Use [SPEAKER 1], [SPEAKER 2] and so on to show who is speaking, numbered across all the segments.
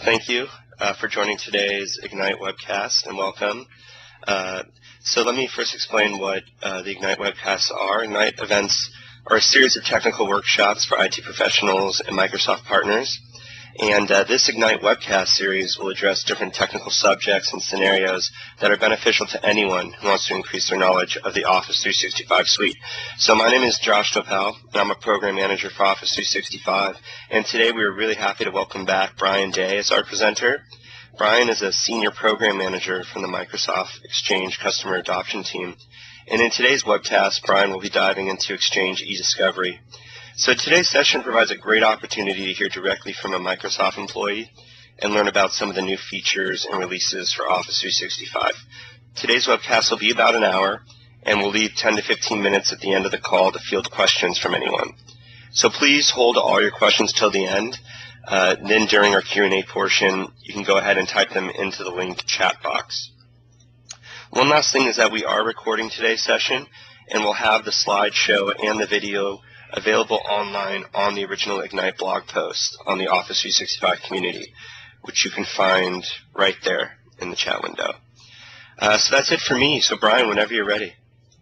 [SPEAKER 1] Thank you for joining today's Ignite webcast, and welcome. So let me first explain what the Ignite webcasts are. Ignite events are a series of technical workshops for IT professionals and Microsoft partners. And this Ignite webcast series will address different technical subjects and scenarios that are beneficial to anyone who wants to increase their knowledge of the Office 365 suite. So my name is Josh Topel, and I'm a program manager for Office 365. And today we are really happy to welcome back Brian Day as our presenter. Brian is a senior program manager from the Microsoft Exchange Customer Adoption Team. And in today's webcast, Brian will be diving into Exchange eDiscovery. So today's session provides a great opportunity to hear directly from a Microsoft employee and learn about some of the new features and releases for Office 365. Today's webcast will be about an hour, and we'll leave 10 to 15 minutes at the end of the call to field questions from anyone. So please hold all your questions till the end. Then during our Q&A portion, you can go ahead and type them into the linked chat box. One last thing is that we are recording today's session, and we'll have the slideshow and the video available online on the original Ignite blog post on the Office 365 community, which you can find right there in the chat window. So that's it for me. So Brian, whenever you're ready.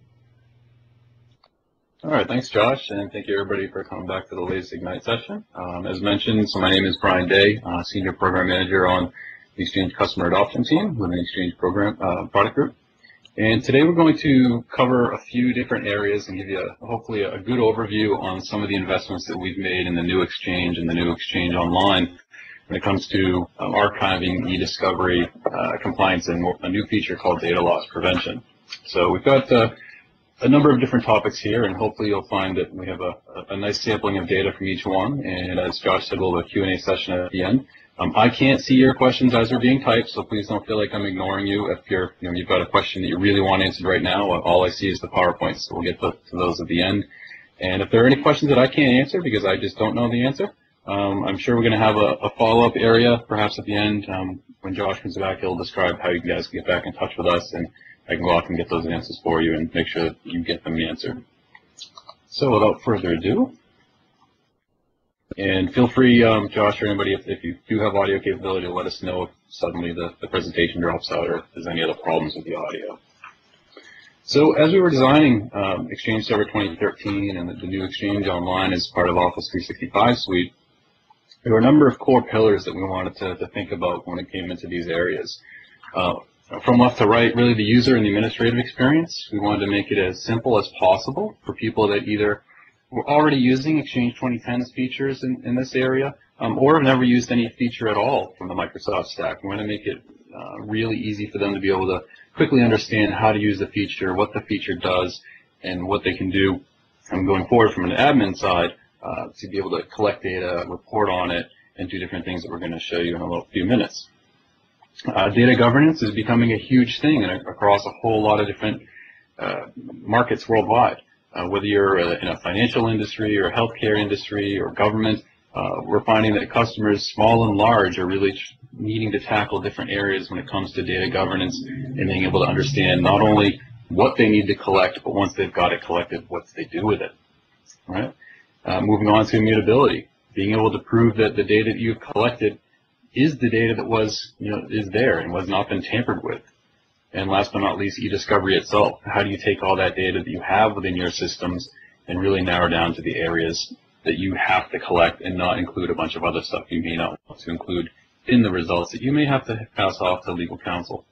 [SPEAKER 2] All right, thanks Josh, and thank you everybody for coming back to the latest Ignite session. As mentioned, so my name is Brian Day, Senior Program Manager on the Exchange Customer Adoption Team with an Exchange program product group. And today we're going to cover a few different areas and give you hopefully a good overview on some of the investments that we've made in the new Exchange and the new Exchange Online when it comes to archiving, eDiscovery, compliance, and a new feature called data loss prevention. So we've got a number of different topics here, and hopefully you'll find that we have a nice sampling of data from each one. And as Josh said, we'll have a Q&A session at the end. I can't see your questions as they're being typed, so please don't feel like I'm ignoring you. If you've got a question that you really want answered right now, all I see is the PowerPoint, so we'll get to those at the end. And if there are any questions that I can't answer because I just don't know the answer, I'm sure we're going to have a follow-up area perhaps at the end. When Josh comes back, he'll describe how you guys can get back in touch with us, and I can go off and get those answers for you and make sure that you get them answered. So without further ado, and feel free, Josh or anybody, if you do have audio capability, to let us know if suddenly the presentation drops out or if there's any other problems with the audio. So as we were designing Exchange Server 2013 and the new Exchange Online as part of Office 365 suite, there were a number of core pillars that we wanted to think about when it came into these areas. From left to right, really the user and the administrative experience. We wanted to make it as simple as possible for people that either were already using Exchange 2010's features in this area, or have never used any feature at all from the Microsoft stack. We want to make it really easy for them to be able to quickly understand how to use the feature, what the feature does, and what they can do going forward from an admin side to be able to collect data, report on it, and do different things that we're going to show you in a few minutes. Data governance is becoming a huge thing across a whole lot of different markets worldwide. Whether you're in a financial industry or a healthcare industry or government, we're finding that customers, small and large, are really needing to tackle different areas when it comes to data governance and being able to understand not only what they need to collect, but once they've got it collected, what they do with it. All right? Moving on to immutability, being able to prove that the data that you've collected is the data that was, is there and was not been tampered with. And last but not least, eDiscovery itself. How do you take all that data that you have within your systems and really narrow down to the areas that you have to collect and not include a bunch of other stuff you may not want to include in the results that you may have to pass off to legal counsel.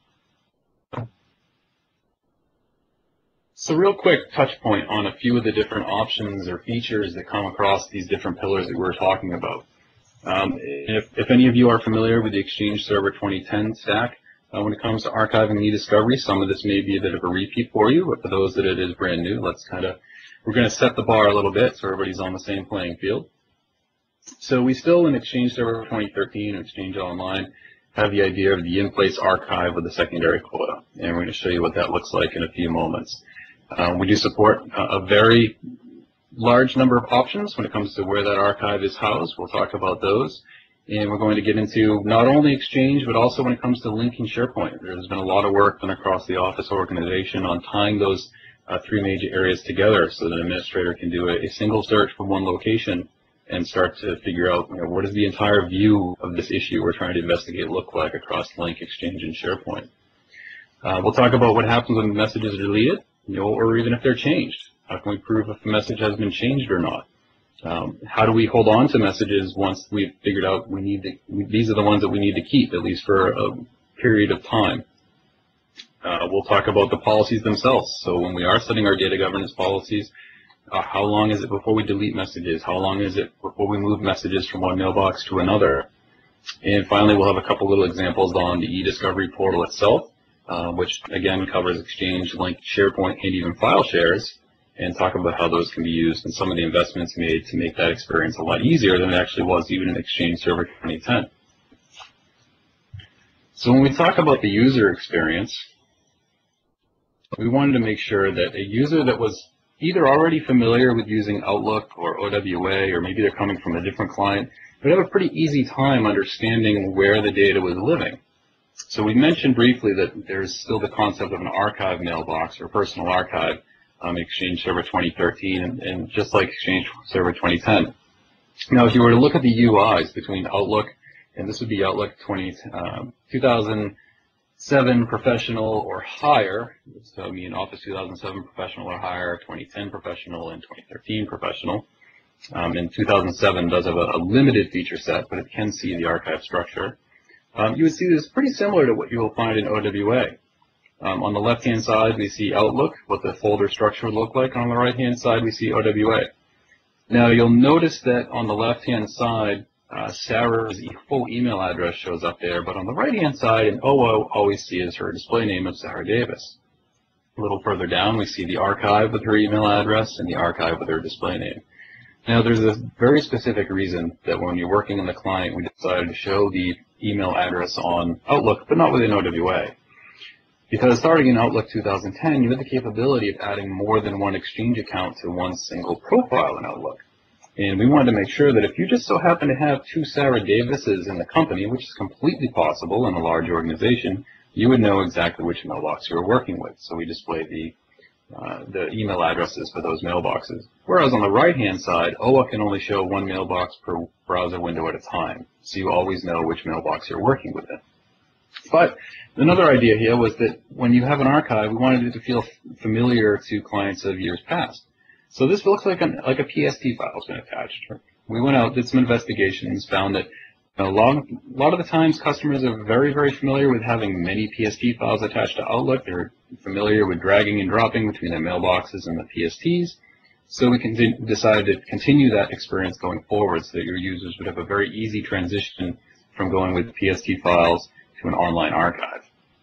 [SPEAKER 2] So real quick touch point on a few of the different options or features that come across these different pillars that we're talking about. If any of you are familiar with the Exchange Server 2010 stack, when it comes to archiving eDiscovery, some of this may be a bit of a repeat for you, but for those that it is brand new, we're going to set the bar a little bit so everybody's on the same playing field. So we still, in Exchange Server 2013 and Exchange Online, have the idea of the in-place archive with a secondary quota, and we're going to show you what that looks like in a few moments. We do support a very large number of options when it comes to where that archive is housed. We'll talk about those. And we're going to get into not only Exchange, but also when it comes to linking SharePoint. There's been a lot of work done across the Office organization on tying those three major areas together so that an administrator can do a single search from one location and start to figure out, what does the entire view of this issue we're trying to investigate look like across Link, Exchange, and SharePoint. We'll talk about what happens when messages are deleted, or even if they're changed. How can we prove if the message has been changed or not? How do we hold on to messages once we've figured out these are the ones that we need to keep, at least for a period of time? We'll talk about the policies themselves. So when we are setting our data governance policies, how long is it before we delete messages? How long is it before we move messages from one mailbox to another? And finally, we'll have a couple little examples on the eDiscovery portal itself, which again covers Exchange, Link, SharePoint, and even file shares, and talk about how those can be used and some of the investments made to make that experience a lot easier than it actually was even in Exchange Server 2010. So when we talk about the user experience, we wanted to make sure that a user that was either already familiar with using Outlook or OWA, or maybe they're coming from a different client, would have a pretty easy time understanding where the data was living. So we mentioned briefly that there's still the concept of an archive mailbox or personal archive Exchange Server 2013 and just like Exchange Server 2010. Now, if you were to look at the UIs between Outlook, and this would be Outlook 2007 Professional or higher, so I mean Office 2007 Professional or higher, 2010 Professional, and 2013 Professional. And 2007 does have a limited feature set, but it can see the archive structure. You would see this pretty similar to what you will find in OWA. On the left-hand side, we see Outlook, what the folder structure would look like. On the right-hand side, we see OWA. Now, you'll notice that on the left-hand side, Sarah's full email address shows up there, but on the right-hand side, an OO always sees her display name of Sarah Davis. A little further down, we see the archive with her email address and the archive with her display name. Now, there's a very specific reason that when you're working on the client, we decided to show the email address on Outlook, but not within OWA. Because starting in Outlook 2010, you had the capability of adding more than one Exchange account to one single profile in Outlook. And we wanted to make sure that if you just so happen to have two Sarah Davises in the company, which is completely possible in a large organization, you would know exactly which mailbox you were working with. So we displayed the email addresses for those mailboxes. Whereas on the right-hand side, OWA can only show one mailbox per browser window at a time. So you always know which mailbox you're working with. But another idea here was that when you have an archive, we wanted it to feel familiar to clients of years past. So this looks like a PST file has been attached. We went out, did some investigations, found that a lot of the times customers are very, very familiar with having many PST files attached to Outlook. They're familiar with dragging and dropping between their mailboxes and the PSTs. So we decided to continue that experience going forward so that your users would have a very easy transition from going with PST files to an online archive.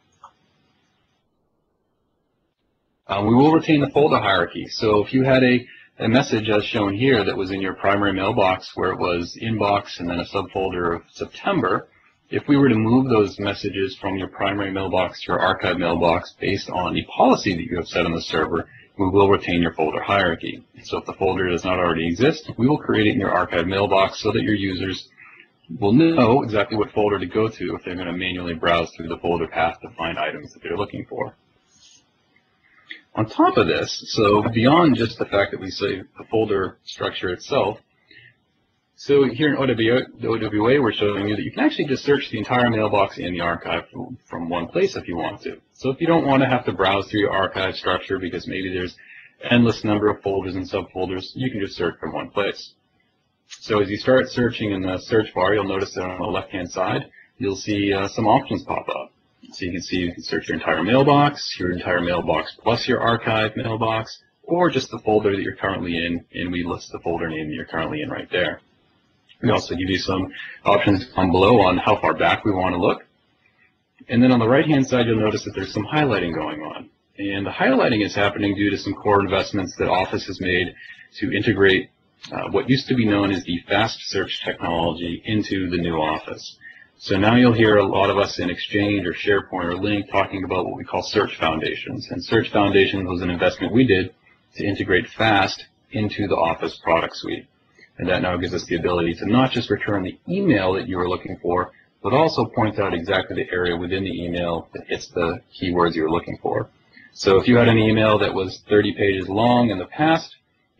[SPEAKER 2] We will retain the folder hierarchy. So if you had a message as shown here that was in your primary mailbox where it was inbox and then a subfolder of September, if we were to move those messages from your primary mailbox to your archive mailbox based on the policy that you have set on the server, we will retain your folder hierarchy. So if the folder does not already exist, we will create it in your archive mailbox so that your users will know exactly what folder to go to if they're going to manually browse through the folder path to find items that they're looking for. On top of this, so beyond just the fact that we save the folder structure itself, so here in OWA, we're showing you that you can actually just search the entire mailbox in the archive from one place if you want to. So if you don't want to have to browse through your archive structure because maybe there's an endless number of folders and subfolders, you can just search from one place. So as you start searching in the search bar, you'll notice that on the left-hand side, you'll see some options pop up. So you can search your entire mailbox plus your archive mailbox, or just the folder that you're currently in, and we list the folder name that you're currently in right there. We also give you some options down below on how far back we want to look. And then on the right-hand side, you'll notice that there's some highlighting going on. And the highlighting is happening due to some core investments that Office has made to integrate what used to be known as the fast search technology into the new Office. So now you'll hear a lot of us in Exchange or SharePoint or Link talking about what we call search foundations. And search foundations was an investment we did to integrate fast into the Office product suite. And that now gives us the ability to not just return the email that you were looking for, but also point out exactly the area within the email that hits the keywords you were looking for. So if you had an email that was 30 pages long in the past,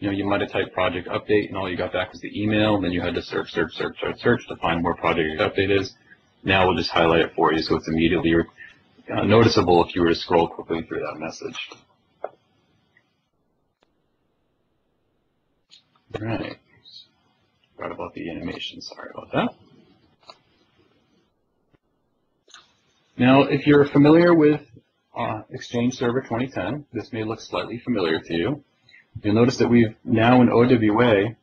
[SPEAKER 2] you might have typed project update and all you got back was the email, and then you had to search to find where project update is. Now we'll just highlight it for you so it's immediately noticeable if you were to scroll quickly through that message. All right. Forgot about the animation, sorry about that. Now, if you're familiar with Exchange Server 2010, this may look slightly familiar to you. You'll notice that we've now in OWA,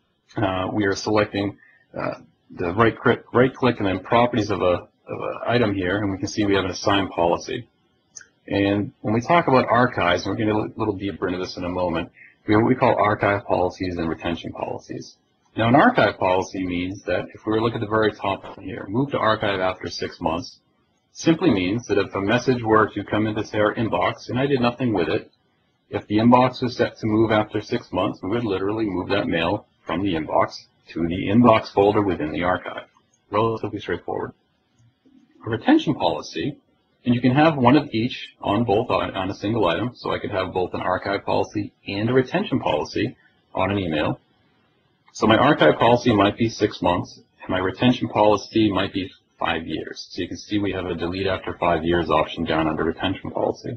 [SPEAKER 2] we are selecting the right click and then properties of an item here, and we can see we have an assigned policy. And when we talk about archives, and we're going to get a little deeper into this in a moment, we have what we call archive policies and retention policies. Now, an archive policy means that if we were to look at the very top here, move to archive after 6 months, simply means that if a message were to come into, say, our inbox, and I did nothing with it, if the inbox was set to move after 6 months, we would literally move that mail from the inbox to the inbox folder within the archive. Relatively straightforward. A retention policy, and you can have one of each on a single item, so I could have both an archive policy and a retention policy on an email. So my archive policy might be 6 months, and my retention policy might be 5 years. So you can see we have a delete after 5 years option down under retention policy.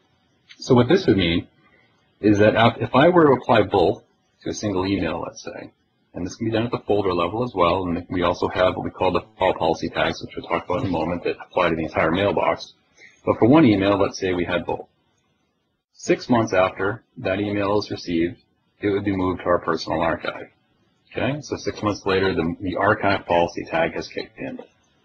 [SPEAKER 2] So what this would mean is that if I were to apply both to a single email, let's say, and this can be done at the folder level as well, and we also have what we call the default policy tags, which we'll talk about in a moment, that apply to the entire mailbox. But for one email, let's say we had both. 6 months after that email is received, it would be moved to our personal archive. Okay, so 6 months later, the archive policy tag has kicked in.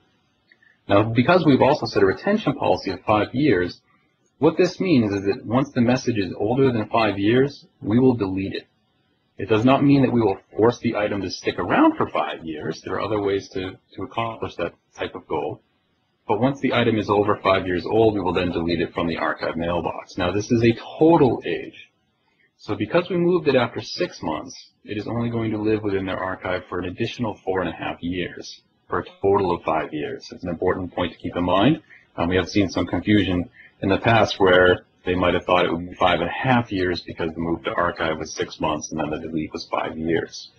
[SPEAKER 2] Now, because we've also set a retention policy of 5 years, what this means is that once the message is older than 5 years, we will delete it. It does not mean that we will force the item to stick around for 5 years. There are other ways to accomplish that type of goal. But once the item is over 5 years old, we will then delete it from the archive mailbox. Now, this is a total age. So because we moved it after 6 months, it is only going to live within their archive for an additional 4.5 years, for a total of 5 years. It's an important point to keep in mind. We have seen some confusion in the past where they might have thought it would be 5.5 years because the move to archive was 6 months and then the delete was 5 years.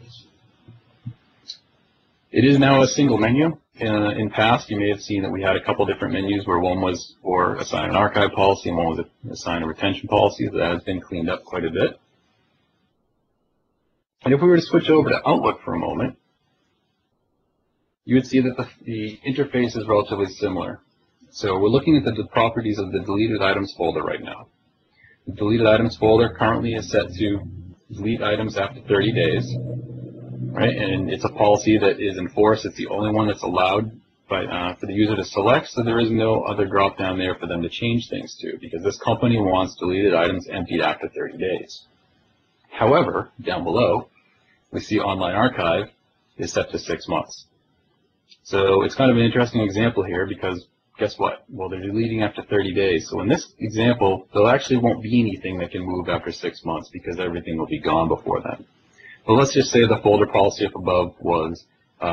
[SPEAKER 2] It is now a single menu. In past, you may have seen that we had a couple different menus where one was for assign an archive policy and one was assign a retention policy. That has been cleaned up quite a bit. And if we were to switch over to Outlook for a moment, you would see that the interface is relatively similar. So we're looking at the properties of the deleted items folder right now. The deleted items folder currently is set to delete items after 30 days, right? And it's a policy that is enforced. It's the only one that's allowed for the user to select, so there is no other drop down there for them to change things to, because this company wants deleted items emptied after 30 days. However, down below, we see online archive is set to 6 months. So it's kind of an interesting example here because guess what? Well, they're deleting after 30 days. So in this example, there actually won't be anything that can move after 6 months because everything will be gone before then. But let's just say the folder policy up above was,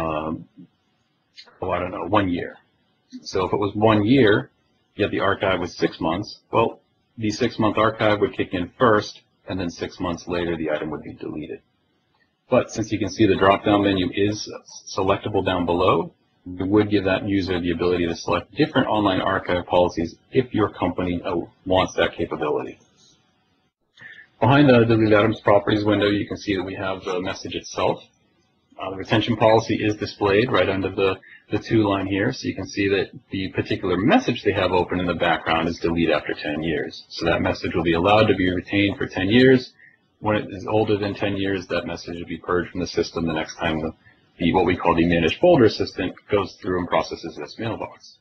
[SPEAKER 2] 1 year. So if it was 1 year, yet the archive was 6 months, well, the 6-month archive would kick in first, and then 6 months later, the item would be deleted. But since you can see the drop-down menu is selectable down below, we would give that user the ability to select different online archive policies if your company wants that capability. Behind the Delete Items Properties window, you can see that we have the message itself. The retention policy is displayed right under the to line here, so you can see that the particular message they have open in the background is delete after 10 years. So that message will be allowed to be retained for 10 years. When it is older than 10 years, that message will be purged from the system the next time what we call the Managed Folder Assistant goes through and processes this mailbox.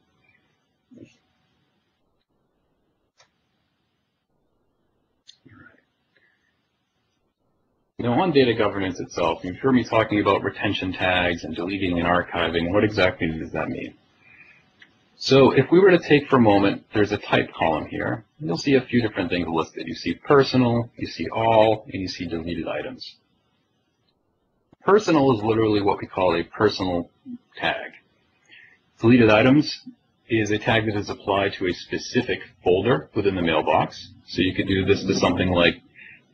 [SPEAKER 2] Now, on data governance itself, you've heard me talking about retention tags and deleting and archiving. What exactly does that mean? So if we were to take for a moment, there's a type column here. You'll see a few different things listed. You see personal, you see all, and you see deleted items. Personal is literally what we call a personal tag. Deleted items is a tag that is applied to a specific folder within the mailbox. So you could do this to something like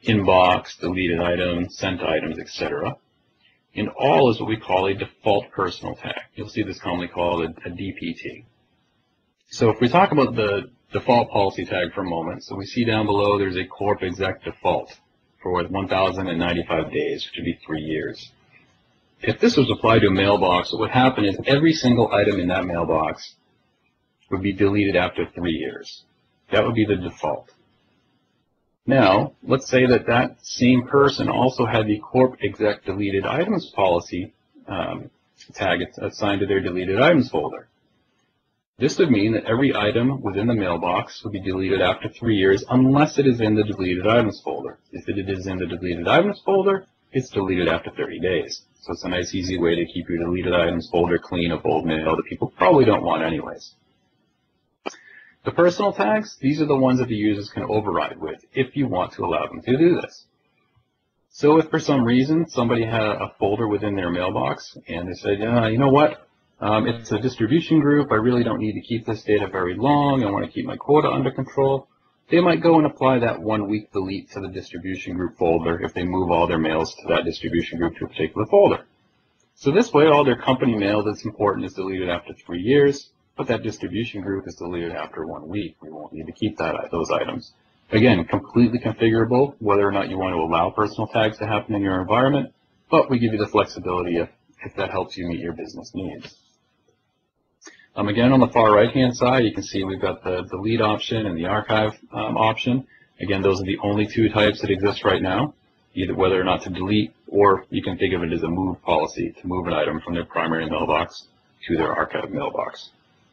[SPEAKER 2] inbox, deleted items, sent items, etc. And all is what we call a default personal tag. You'll see this commonly called a DPT. So if we talk about the default policy tag for a moment, so we see down below there's a corp exec default for 1,095 days, which would be 3 years. If this was applied to a mailbox, what would happen is every single item in that mailbox would be deleted after 3 years. That would be the default. Now, let's say that that same person also had the corp exec deleted items policy tag assigned to their deleted items folder. This would mean that every item within the mailbox would be deleted after 3 years unless it is in the deleted items folder. If it is in the deleted items folder, it's deleted after 30 days. So it's a nice, easy way to keep your deleted items folder clean of old mail that people probably don't want anyways. The personal tags, these are the ones that the users can override with if you want to allow them to do this. So if for some reason somebody had a folder within their mailbox and they said, you know what, it's a distribution group, I really don't need to keep this data very long, I want to keep my quota under control, they might go and apply that 1 week delete to the distribution group folder if they move all their mails to that distribution group to a particular folder. So this way all their company mail that's important is deleted after 3 years, but that distribution group is deleted after 1 week. We won't need to keep those items. Again, completely configurable whether or not you want to allow personal tags to happen in your environment, but we give you the flexibility if that helps you meet your business needs. Again, on the far right-hand side, you can see we've got the delete option and the archive option. Again, those are the only two types that exist right now, either whether or not to delete, or you can think of it as a move policy to move an item from their primary mailbox to their archive mailbox.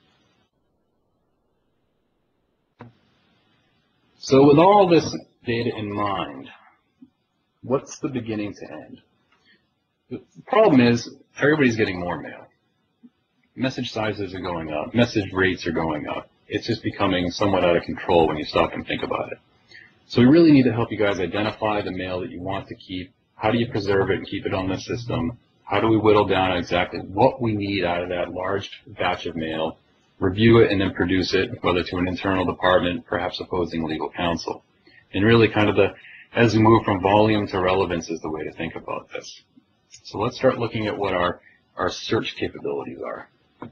[SPEAKER 2] So with all this data in mind, what's the beginning to end? The problem is everybody's getting more mail. Message sizes are going up, message rates are going up. It's just becoming somewhat out of control when you stop and think about it. So we really need to help you guys identify the mail that you want to keep. How do you preserve it and keep it on the system? How do we whittle down exactly what we need out of that large batch of mail, review it, and then produce it, whether to an internal department, perhaps opposing legal counsel. And really kind of as we move from volume to relevance is the way to think about this. So let's start looking at what our search capabilities are.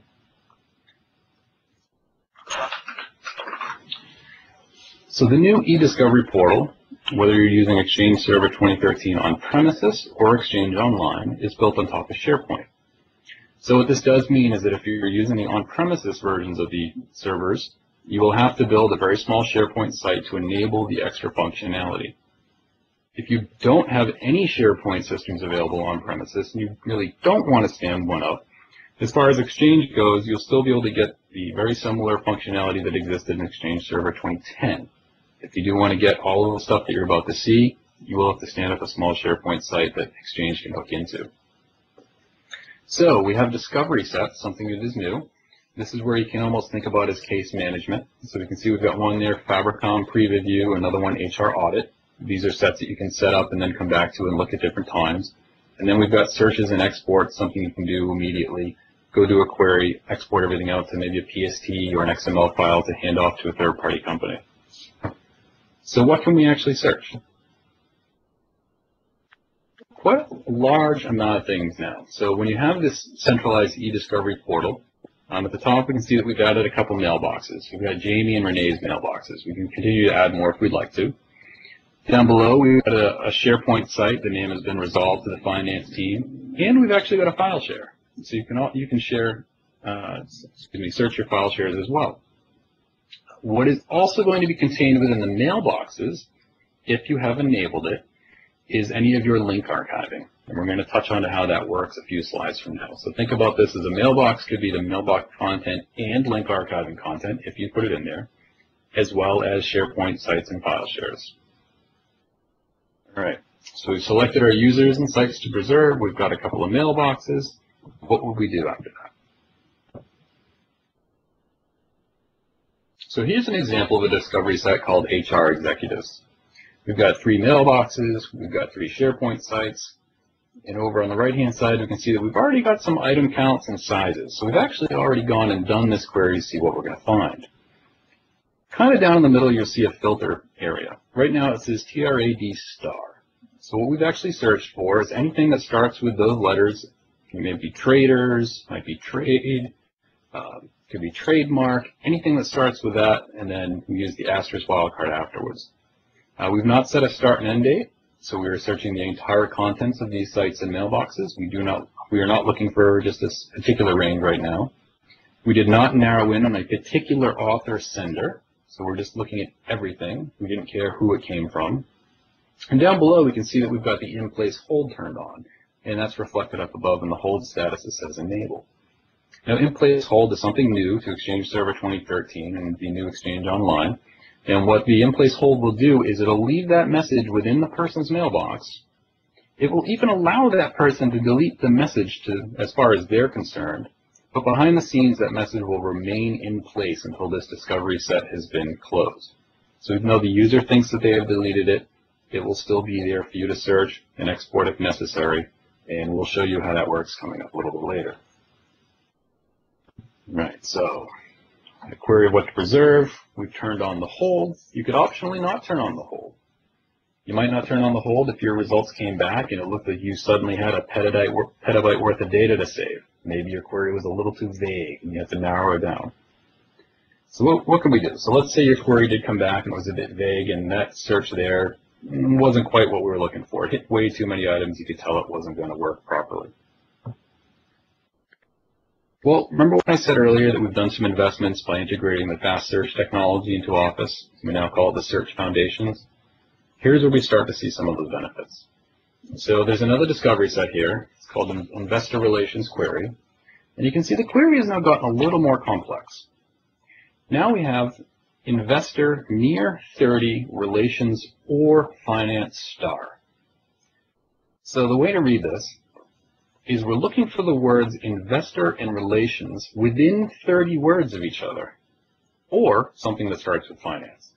[SPEAKER 2] So the new eDiscovery portal, whether you're using Exchange Server 2013 on premises or Exchange Online, is built on top of SharePoint. So what this does mean is that if you're using the on-premises versions of the servers, you will have to build a very small SharePoint site to enable the extra functionality. If you don't have any SharePoint systems available on premises and you really don't want to stand one up, as far as Exchange goes, you'll still be able to get the very similar functionality that existed in Exchange Server 2010. If you do want to get all of the stuff that you're about to see, you will have to stand up a small SharePoint site that Exchange can hook into. So we have discovery sets, something that is new. This is where you can almost think about as case management. So we can see we've got one there, Fabricom pre-review, another one, HR audit. These are sets that you can set up and then come back to and look at different times. And then we've got searches and exports, something you can do immediately. Go do a query, export everything out to maybe a PST or an XML file to hand off to a third-party company. So what can we actually search? Quite a large amount of things now. So when you have this centralized eDiscovery portal, at the top we can see that we've added a couple mailboxes. We've got Jamie and Renee's mailboxes. We can continue to add more if we'd like to. Down below we've got a SharePoint site. The name has been resolved to the finance team. And we've actually got a file share. So you can share, search your file shares as well. What is also going to be contained within the mailboxes, if you have enabled it, is any of your link archiving. And we're going to touch on how that works a few slides from now. So think about this as a mailbox could be the mailbox content and link archiving content, if you put it in there, as well as SharePoint sites and file shares. All right, so we've selected our users and sites to preserve. We've got a couple of mailboxes. What would we do after that? So here's an example of a discovery set called HR Executives. We've got 3 mailboxes, we've got 3 SharePoint sites, and over on the right-hand side, we can see that we've already got some item counts and sizes. So we've actually already gone and done this query to see what we're going to find. A kind of down in the middle, you'll see a filter area. Right now it says TRAD star. So what we've actually searched for is anything that starts with those letters. It may be traders, might be trade, could be trademark, anything that starts with that, and then we use the asterisk wildcard afterwards. We've not set a start and end date, so we are searching the entire contents of these sites and mailboxes. We are not looking for just this particular range right now. We did not narrow in on a particular author sender, so we're just looking at everything. We didn't care who it came from. And down below, we can see that we've got the in-place hold turned on, and that's reflected up above in the hold status that says enable. Now, in-place hold is something new to Exchange Server 2013 and the new Exchange Online. And what the in-place hold will do is it'll leave that message within the person's mailbox. It will even allow that person to delete the message as far as they're concerned. But behind the scenes, that message will remain in place until this discovery set has been closed. So even though the user thinks that they have deleted it, it will still be there for you to search and export if necessary. And we'll show you how that works coming up a little bit later. Right, so the query of what to preserve, we've turned on the hold. You could optionally not turn on the hold. You might not turn on the hold if your results came back and it looked like you suddenly had a petabyte worth of data to save. Maybe your query was a little too vague and you have to narrow it down. So what can we do? So let's say your query did come back and it was a bit vague and that search there wasn't quite what we were looking for. It hit way too many items. You could tell it wasn't going to work properly. Well, remember when I said earlier that we've done some investments by integrating the fast search technology into Office? We now call it the search foundations. Here's where we start to see some of those benefits. So there's another discovery set here. It's called an Investor Relations Query. And you can see the query has now gotten a little more complex. Now we have Investor near 30 Relations or Finance star. So the way to read this is we're looking for the words investor and relations within 30 words of each other, or something that starts with finance.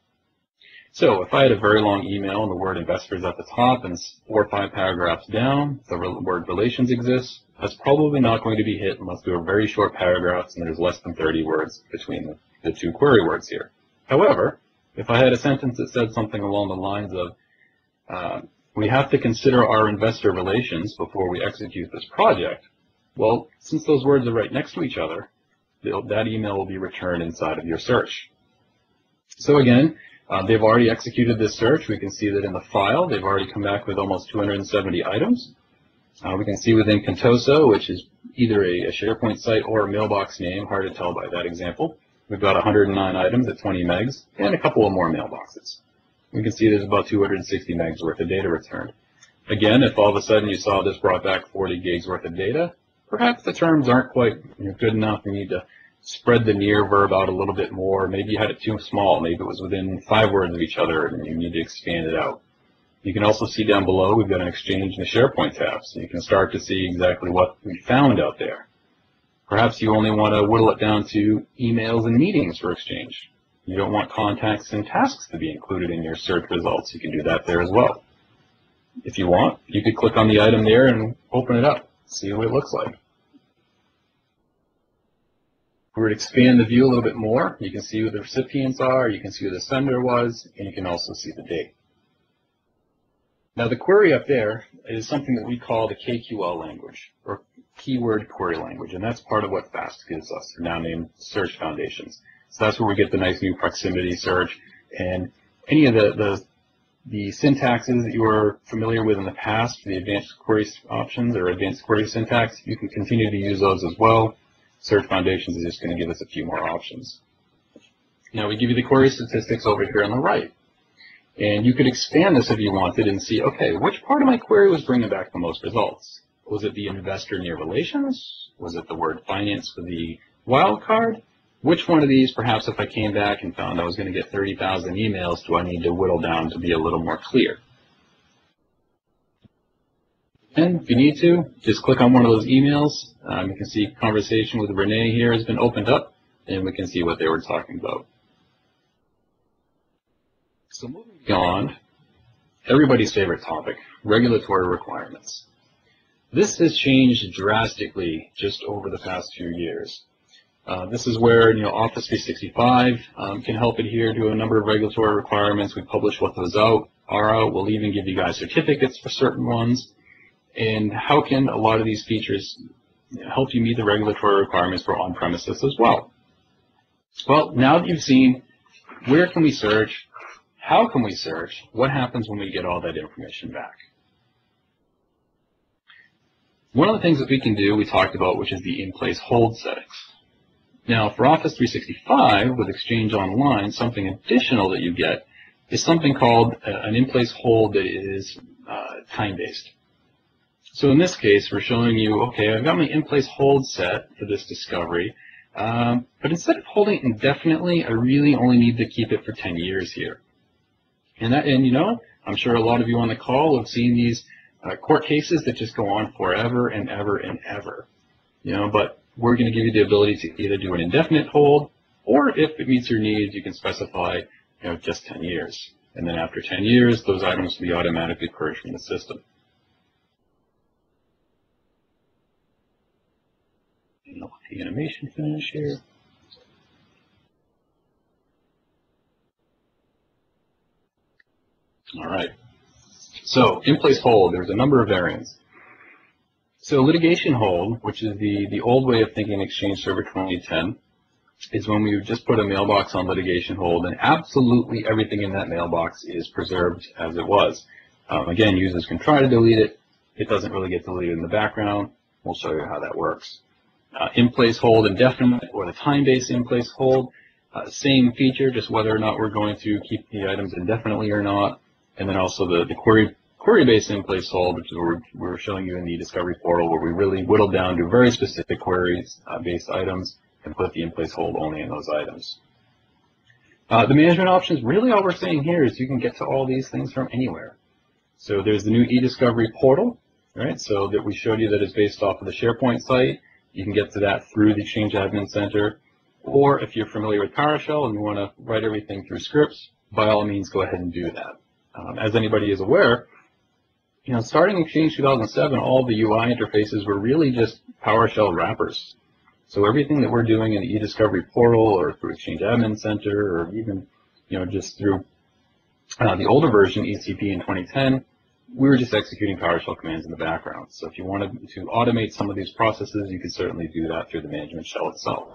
[SPEAKER 2] So if I had a very long email and the word investor is at the top and 4 or 5 paragraphs down, the word relations exists, that's probably not going to be hit unless there are very short paragraphs and there's less than 30 words between the two query words here. However, if I had a sentence that said something along the lines of, we have to consider our investor relations before we execute this project. Well, since those words are right next to each other, that email will be returned inside of your search. So again, they've already executed this search. We can see that in the file, they've already come back with almost 270 items. We can see within Contoso, which is either a SharePoint site or a mailbox name, hard to tell by that example. We've got 109 items at 20 megs and a couple of more mailboxes. We can see there's about 260 megs worth of data returned. Again, if all of a sudden you saw this brought back 40 gigs worth of data, perhaps the terms aren't quite good enough. You need to spread the near verb out a little bit more. Maybe you had it too small. Maybe it was within 5 words of each other and you need to expand it out. You can also see down below we've got an Exchange in the SharePoint tab, so you can start to see exactly what we found out there. Perhaps you only want to whittle it down to emails and meetings for Exchange. You don't want contacts and tasks to be included in your search results. You can do that there as well. If you want, you could click on the item there and open it up, see what it looks like. If we were to expand the view a little bit more, you can see who the recipients are, you can see who the sender was, and you can also see the date. Now the query up there is something that we call the KQL language, or keyword query language, and that's part of what FAST gives us, now named Search Foundations. So that's where we get the nice new proximity search, and any of the syntaxes that you were familiar with in the past, the advanced query options or advanced query syntax, you can continue to use those as well. Search Foundations is just going to give us a few more options. Now we give you the query statistics over here on the right. And you could expand this if you wanted and see, okay, which part of my query was bringing back the most results? Was it the investor near relations? Was it the word finance for the wildcard? Which one of these, perhaps if I came back and found I was going to get 30,000 emails, do I need to whittle down to be a little more clear? And if you need to, just click on one of those emails. You can see conversation with Renee here has been opened up, and we can see what they were talking about. So moving on, everybody's favorite topic, regulatory requirements. This has changed drastically just over the past few years. This is where Office 365 can help adhere to a number of regulatory requirements. We publish what those are out. We'll even give you guys certificates for certain ones. And how can a lot of these features help you meet the regulatory requirements for on-premises as well? Well, now that you've seen where can we search, how can we search, what happens when we get all that information back? One of the things that we can do, we talked about, which is the in-place hold settings. Now, for Office 365 with Exchange Online, something additional that you get is something called an in-place hold that is time-based. So in this case, we're showing you, okay, I've got my in-place hold set for this discovery, but instead of holding it indefinitely, I really only need to keep it for 10 years here. And I'm sure a lot of you on the call have seen these court cases that just go on forever and ever and ever. But we're going to give you the ability to either do an indefinite hold, or if it meets your needs, you can specify, just 10 years. And then after 10 years, those items will be automatically purged from the system. And I'll let the animation finish here. All right. So, in-place hold, there's a number of variants. So litigation hold, which is the old way of thinking Exchange Server 2010, is when we just put a mailbox on litigation hold and absolutely everything in that mailbox is preserved as it was. Again, users can try to delete it. It doesn't really get deleted in the background. We'll show you how that works. In-place hold indefinite, or the time-based in-place hold, same feature, just whether or not we're going to keep the items indefinitely or not. And then also the query-based in-place hold, which is what we're showing you in the Discovery portal, where we really whittle down to very specific queries-based items and put the in-place hold only in those items. The management options, really all we're saying here is you can get to all these things from anywhere. So there's the new eDiscovery portal, right? So that we showed you that is based off of the SharePoint site. You can get to that through the Exchange Admin Center. Or if you're familiar with PowerShell and you want to write everything through scripts, by all means, go ahead and do that. As anybody is aware, starting Exchange 2007, all the UI interfaces were really just PowerShell wrappers. So everything that we're doing in the eDiscovery portal or through Exchange Admin Center or even, just through the older version, ECP in 2010, we were just executing PowerShell commands in the background. So if you wanted to automate some of these processes, you can certainly do that through the management shell itself.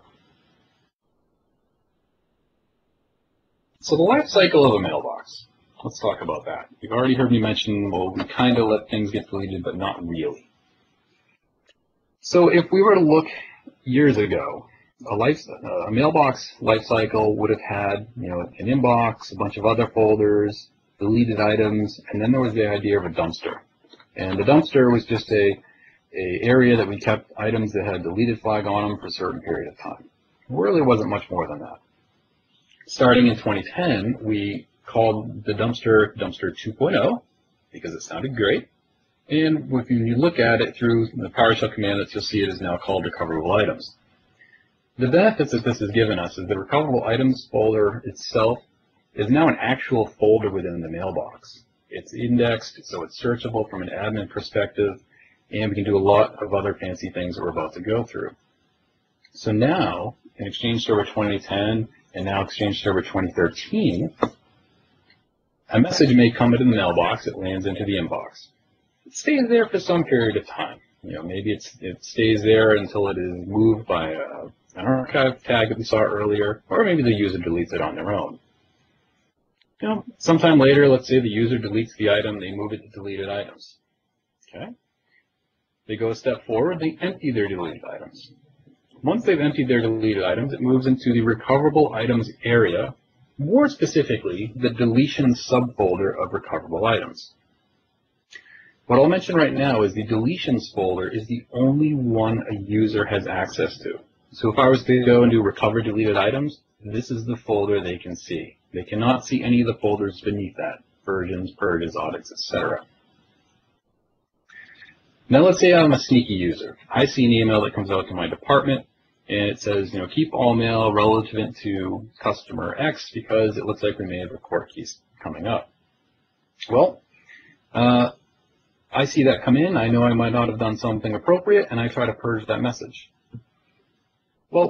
[SPEAKER 2] So the life cycle of a mailbox. Let's talk about that. You've already heard me mention, well, we kind of let things get deleted, but not really. So if we were to look years ago, a mailbox lifecycle would have had, an inbox, a bunch of other folders, deleted items, and then there was the idea of a dumpster. And the dumpster was just a area that we kept items that had a deleted flag on them for a certain period of time. It really wasn't much more than that. Starting in 2010, we called the dumpster 2.0 because it sounded great. And if you look at it through the PowerShell command, you'll see it is now called recoverable items. The benefits that this has given us is the recoverable items folder itself is now an actual folder within the mailbox. It's indexed, so it's searchable from an admin perspective, and we can do a lot of other fancy things that we're about to go through. So now, in Exchange Server 2010 and now Exchange Server 2013, a message may come into the mailbox, it lands into the inbox. It stays there for some period of time. Maybe it stays there until it is moved by an archive tag that we saw earlier, or maybe the user deletes it on their own. Sometime later, let's say the user deletes the item, they move it to deleted items. Okay? They go a step forward, they empty their deleted items. Once they've emptied their deleted items, it moves into the recoverable items area, more specifically, the deletion subfolder of recoverable items. What I'll mention right now is the deletions folder is the only one a user has access to. So if I was to go and do recover deleted items, this is the folder they can see. They cannot see any of the folders beneath that, versions, purges, audits, etc. Now let's say I'm a sneaky user. I see an email that comes out to my department, and it says, keep all mail relevant to customer X because it looks like we may have a court case coming up. Well, I see that come in. I know I might not have done something appropriate, and I try to purge that message. Well,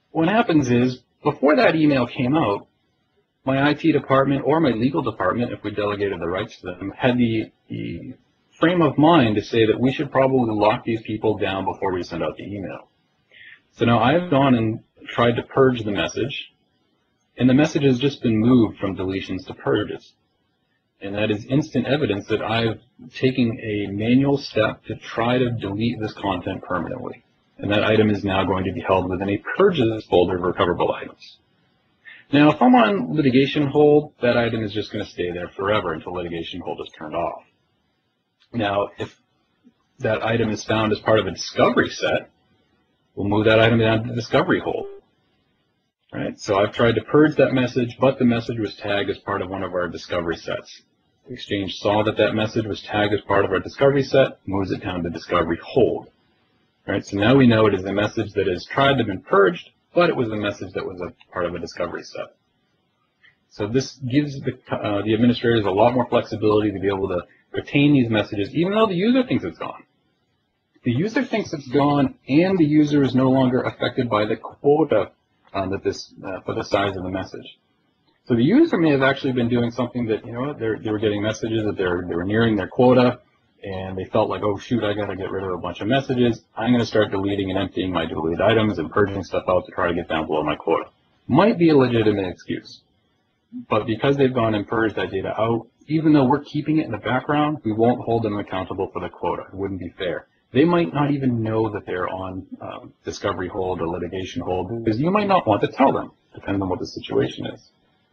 [SPEAKER 2] What happens is, before that email came out, my IT department or my legal department, if we delegated the rights to them, had the frame of mind to say that we should probably lock these people down before we send out the email. So now I've gone and tried to purge the message, and the message has just been moved from deletions to purges. And that is instant evidence that I've taken a manual step to try to delete this content permanently. And that item is now going to be held within a purges folder of recoverable items. Now, if I'm on litigation hold, that item is just going to stay there forever until litigation hold is turned off. Now, if that item is found as part of a discovery set, we'll move that item down to discovery hold. Right? So I've tried to purge that message, but the message was tagged as part of one of our discovery sets. The Exchange saw that that message was tagged as part of our discovery set, moves it down to discovery hold. Right? So now we know it is a message that has tried to be purged, but it was a message that was a part of a discovery set. So this gives the administrators a lot more flexibility to be able to retain these messages, even though the user thinks it's gone. The user thinks it's gone, and the user is no longer affected by the quota for the size of the message. So the user may have actually been doing something that, you know, they were getting messages that they were nearing their quota, and they felt like, oh shoot, I got to get rid of a bunch of messages. I'm going to start deleting and emptying my deleted items and purging stuff out to try to get down below my quota. Might be a legitimate excuse. But because they've gone and purged that data out, even though we're keeping it in the background, we won't hold them accountable for the quota. It wouldn't be fair. They might not even know that they're on discovery hold or litigation hold, because you might not want to tell them, depending on what the situation is.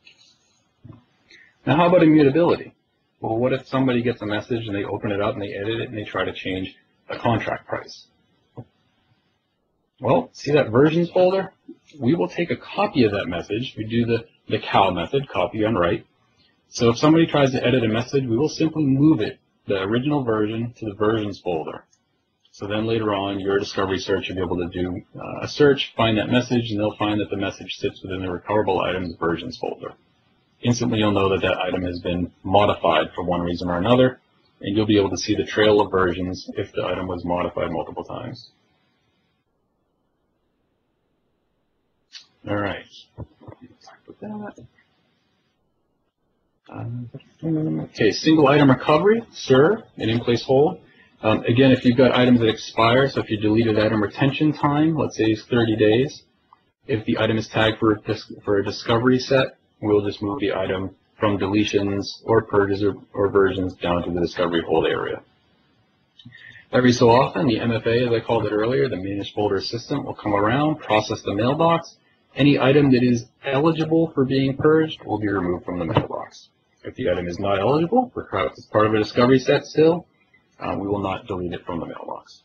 [SPEAKER 2] Now, how about immutability? Well, what if somebody gets a message and they open it up and they edit it and they try to change a contract price? Well, see that versions folder? We will take a copy of that message. We do the cow method, copy on write. So if somebody tries to edit a message, we will simply move it, the original version, to the versions folder. So then later on, your discovery search will be able to do a search, find that message, and they'll find that the message sits within the recoverable items versions folder. Instantly, you'll know that that item has been modified for one reason or another, and you'll be able to see the trail of versions if the item was modified multiple times. All right. Okay, single item recovery, SIR, an in-place hold. Again, if you've got items that expire, so if you deleted item retention time, let's say it's 30 days, if the item is tagged for a discovery set, we'll just move the item from deletions or purges or versions down to the discovery hold area. Every so often, the MFA, as I called it earlier, the managed folder assistant, will come around, process the mailbox. Any item that is eligible for being purged will be removed from the mailbox. If the item is not eligible, it's part of a discovery set still, we will not delete it from the mailbox.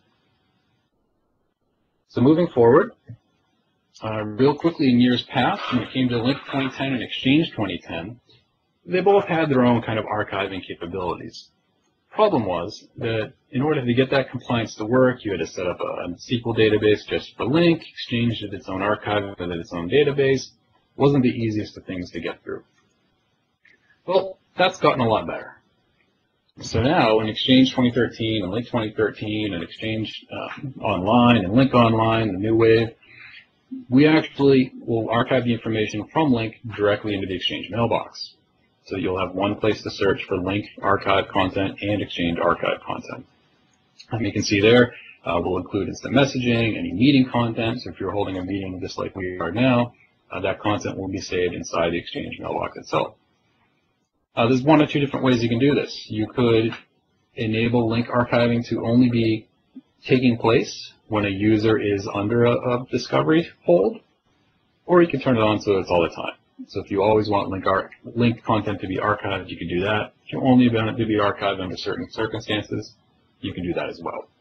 [SPEAKER 2] So moving forward, real quickly in years past, when it came to Link 2010 and Exchange 2010, they both had their own kind of archiving capabilities. Problem was that in order to get that compliance to work, you had to set up a SQL database just for Link. Exchange did its own archive with its own database. Wasn't the easiest of things to get through. Well, that's gotten a lot better. So now in Exchange 2013 and Link 2013 and Exchange Online and Link Online, the new wave, we actually will archive the information from Link directly into the Exchange mailbox. So you'll have one place to search for Link archive content and Exchange archive content. You can see there, we'll include instant messaging, any meeting content. So if you're holding a meeting just like we are now, that content will be saved inside the Exchange mailbox itself. There's one or two different ways you can do this. You could enable Link archiving to only be taking place when a user is under a discovery hold, or you can turn it on so it's all the time. So if you always want Link content to be archived, you can do that. If you only want it to be archived under certain circumstances, you can do that as well.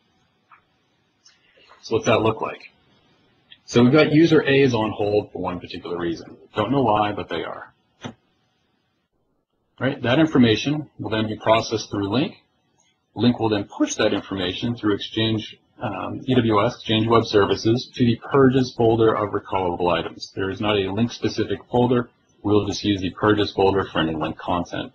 [SPEAKER 2] So what's that look like? So we've got user A is on hold for one particular reason. Don't know why, but they are. Right? That information will then be processed through Link. Link will then push that information through Exchange EWS, Exchange Web Services, to the purges folder of recoverable items. There is not a Link-specific folder. We'll just use the purges folder for any Link content.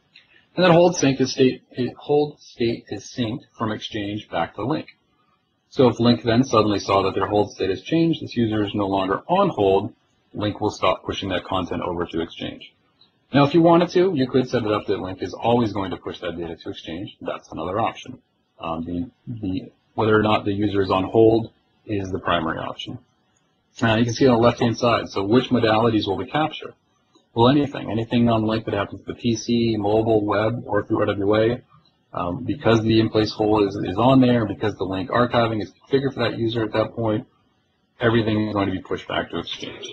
[SPEAKER 2] And that hold state is synced from Exchange back to Link. So if link then suddenly saw that their hold state has changed, this user is no longer on hold, link will stop pushing that content over to Exchange. Now, if you wanted to, you could set it up that link is always going to push that data to Exchange. That's another option. Whether or not the user is on hold is the primary option. Now, you can see on the left-hand side, so which modalities will we capture? Well, anything on link that happens to the PC, mobile, web, or through RWA. Because the in-place hold is on there, because the link archiving is configured for that user at that point, everything is going to be pushed back to Exchange.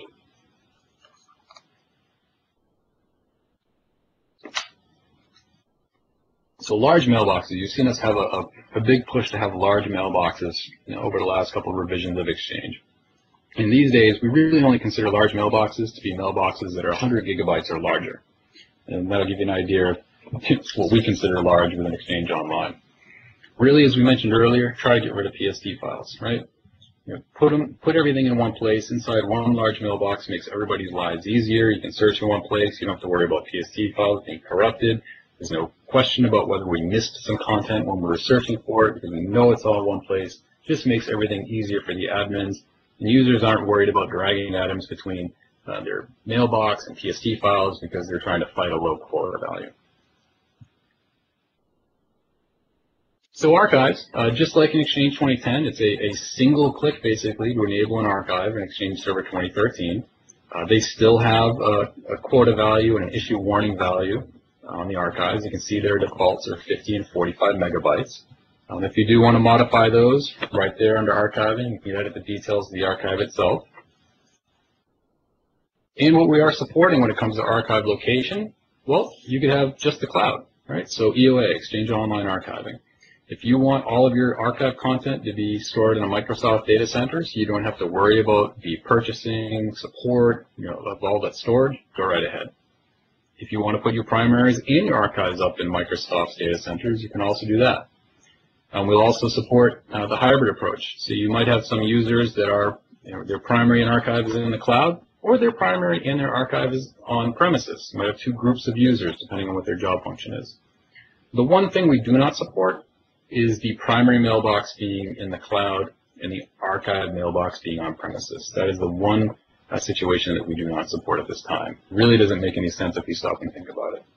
[SPEAKER 2] So large mailboxes, you've seen us have a big push to have large mailboxes over the last couple of revisions of Exchange. In these days, we really only consider large mailboxes to be mailboxes that are 100 gigabytes or larger. And that'll give you an idea of what we consider large within Exchange Online. Really, as we mentioned earlier, try to get rid of PSD files, right? Put everything in one place inside one large mailbox makes everybody's lives easier. You can search in one place. You don't have to worry about PSD files being corrupted. There's no question about whether we missed some content when we were searching for it because we know it's all in one place. Just makes everything easier for the admins. And users aren't worried about dragging items between their mailbox and PSD files because they're trying to fight a low quota value. So archives, just like in Exchange 2010, it's a single click basically to enable an archive in Exchange Server 2013. They still have a quota value and an issue warning value on the archives. You can see their defaults are 50 and 45 megabytes. If you do want to modify those, right there under archiving, you can edit the details of the archive itself. And what we are supporting when it comes to archive location, well, you could have just the cloud, right? So EOA, Exchange Online Archiving. If you want all of your archive content to be stored in a Microsoft data center, so you don't have to worry about the purchasing, support, of all that storage, go right ahead. If you want to put your primaries and your archives up in Microsoft's data centers, you can also do that. We'll also support the hybrid approach. So you might have some users that are, their primary and archive is in the cloud, or their primary and their archive is on premises. You might have two groups of users, depending on what their job function is. The one thing we do not support is the primary mailbox being in the cloud and the archive mailbox being on premises. That is the one situation that we do not support at this time. It really doesn't make any sense if you stop and think about it.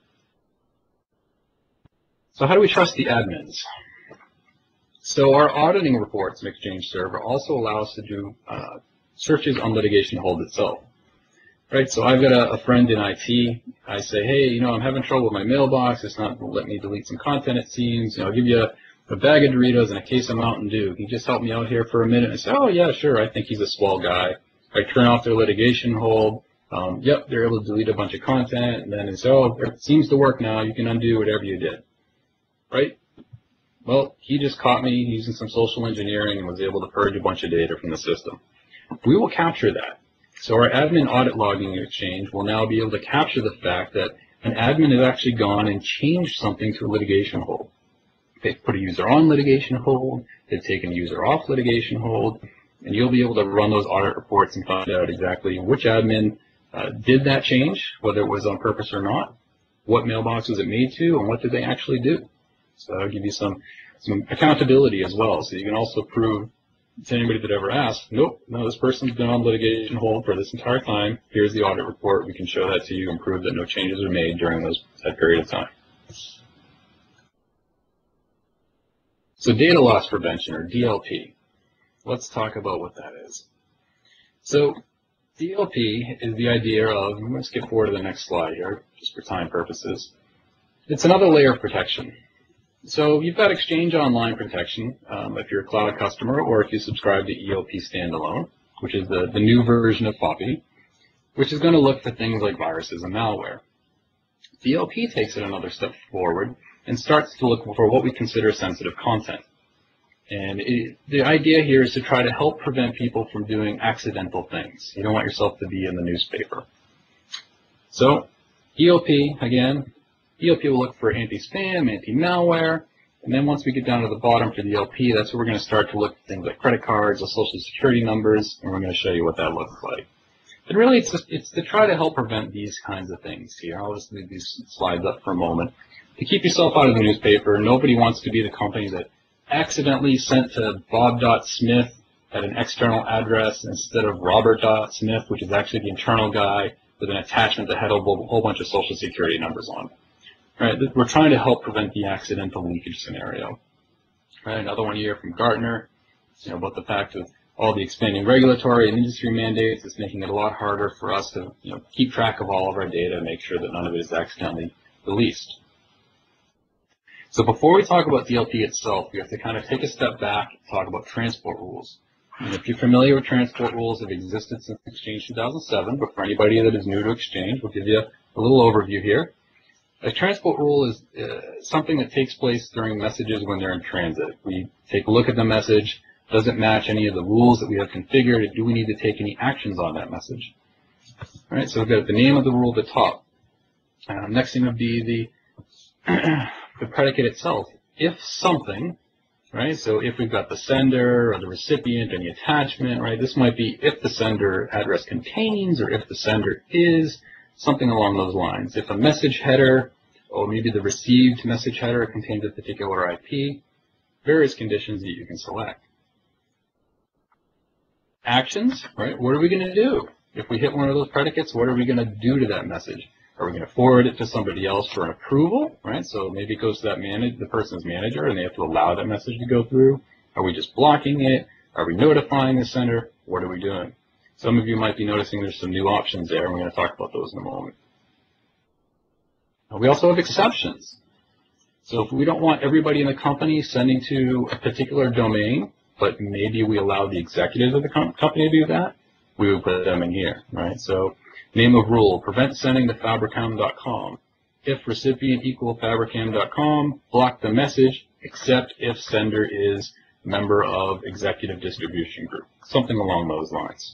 [SPEAKER 2] So how do we trust the admins? So our auditing reports in Exchange Server also allow us to do searches on litigation hold itself. Right, so I've got a friend in IT. I say, hey, I'm having trouble with my mailbox. It's not letting me delete some content, it seems. I'll give you a bag of Doritos and a case of Mountain Dew. Can you just help me out here for a minute? And I say, oh, yeah, sure. I think he's a swell guy. I turn off their litigation hold. Yep, they're able to delete a bunch of content. And then they say, oh, it seems to work now. You can undo whatever you did. Right? Well, he just caught me using some social engineering and was able to purge a bunch of data from the system. We will capture that. So our admin audit logging Exchange will now be able to capture the fact that an admin has actually gone and changed something to a litigation hold. They've put a user on litigation hold, they've taken a user off litigation hold, and you'll be able to run those audit reports and find out exactly which admin did that change, whether it was on purpose or not, what mailbox was it made to, and what did they actually do. So that'll give you some accountability as well. So you can also prove to anybody that ever asked, nope, no, this person's been on litigation hold for this entire time. Here's the audit report. We can show that to you and prove that no changes are made during that period of time. So data loss prevention, or DLP. Let's talk about what that is. So DLP is the idea of, I'm going to skip forward to the next slide here, just for time purposes. It's another layer of protection. So you've got Exchange Online protection if you're a cloud customer, or if you subscribe to ELP standalone, which is the new version of FOPI, which is going to look for things like viruses and malware. DLP takes it another step forward and starts to look for what we consider sensitive content. And the idea here is to try to help prevent people from doing accidental things. You don't want yourself to be in the newspaper. So ELP, again, ELP will look for anti-spam, anti-malware, and then once we get down to the bottom for the ELP, that's where we're going to start to look at things like credit cards or social security numbers, and we're going to show you what that looks like. But really, it's to try to help prevent these kinds of things here. I'll just leave these slides up for a moment. To keep yourself out of the newspaper, nobody wants to be the company that accidentally sent to Bob.Smith at an external address instead of Robert.Smith, which is actually the internal guy, with an attachment that had a whole bunch of social security numbers on it. Right? We're trying to help prevent the accidental leakage scenario. Right? Another one here from Gartner, about the fact of all the expanding regulatory and industry mandates. It's making it a lot harder for us to keep track of all of our data and make sure that none of it is accidentally released. So before we talk about DLP itself, we have to kind of take a step back and talk about transport rules. And if you're familiar with transport rules, they've existed since Exchange 2007, but for anybody that is new to Exchange, we'll give you a little overview here. A transport rule is something that takes place during messages when they're in transit. We take a look at the message. Does it match any of the rules that we have configured? And do we need to take any actions on that message? All right, so we've got the name of the rule at the top. Next thing would be the predicate itself. If something, right? So if we've got the sender or the recipient and the attachment, right? This might be if the sender address contains or if the sender is, something along those lines. If a message header or maybe the received message header contains a particular IP, various conditions that you can select. Actions, right? What are we going to do? If we hit one of those predicates, what are we going to do to that message? Are we going to forward it to somebody else for an approval, right? So maybe it goes to that the person's manager and they have to allow that message to go through. Are we just blocking it? Are we notifying the sender? What are we doing? Some of you might be noticing there's some new options there, and we're going to talk about those in a moment. We also have exceptions. So if we don't want everybody in the company sending to a particular domain, but maybe we allow the executives of the company to do that, we would put them in here, right? So name of rule, prevent sending to fabricam.com. If recipient equal fabricam.com, block the message, except if sender is member of executive distribution group, something along those lines.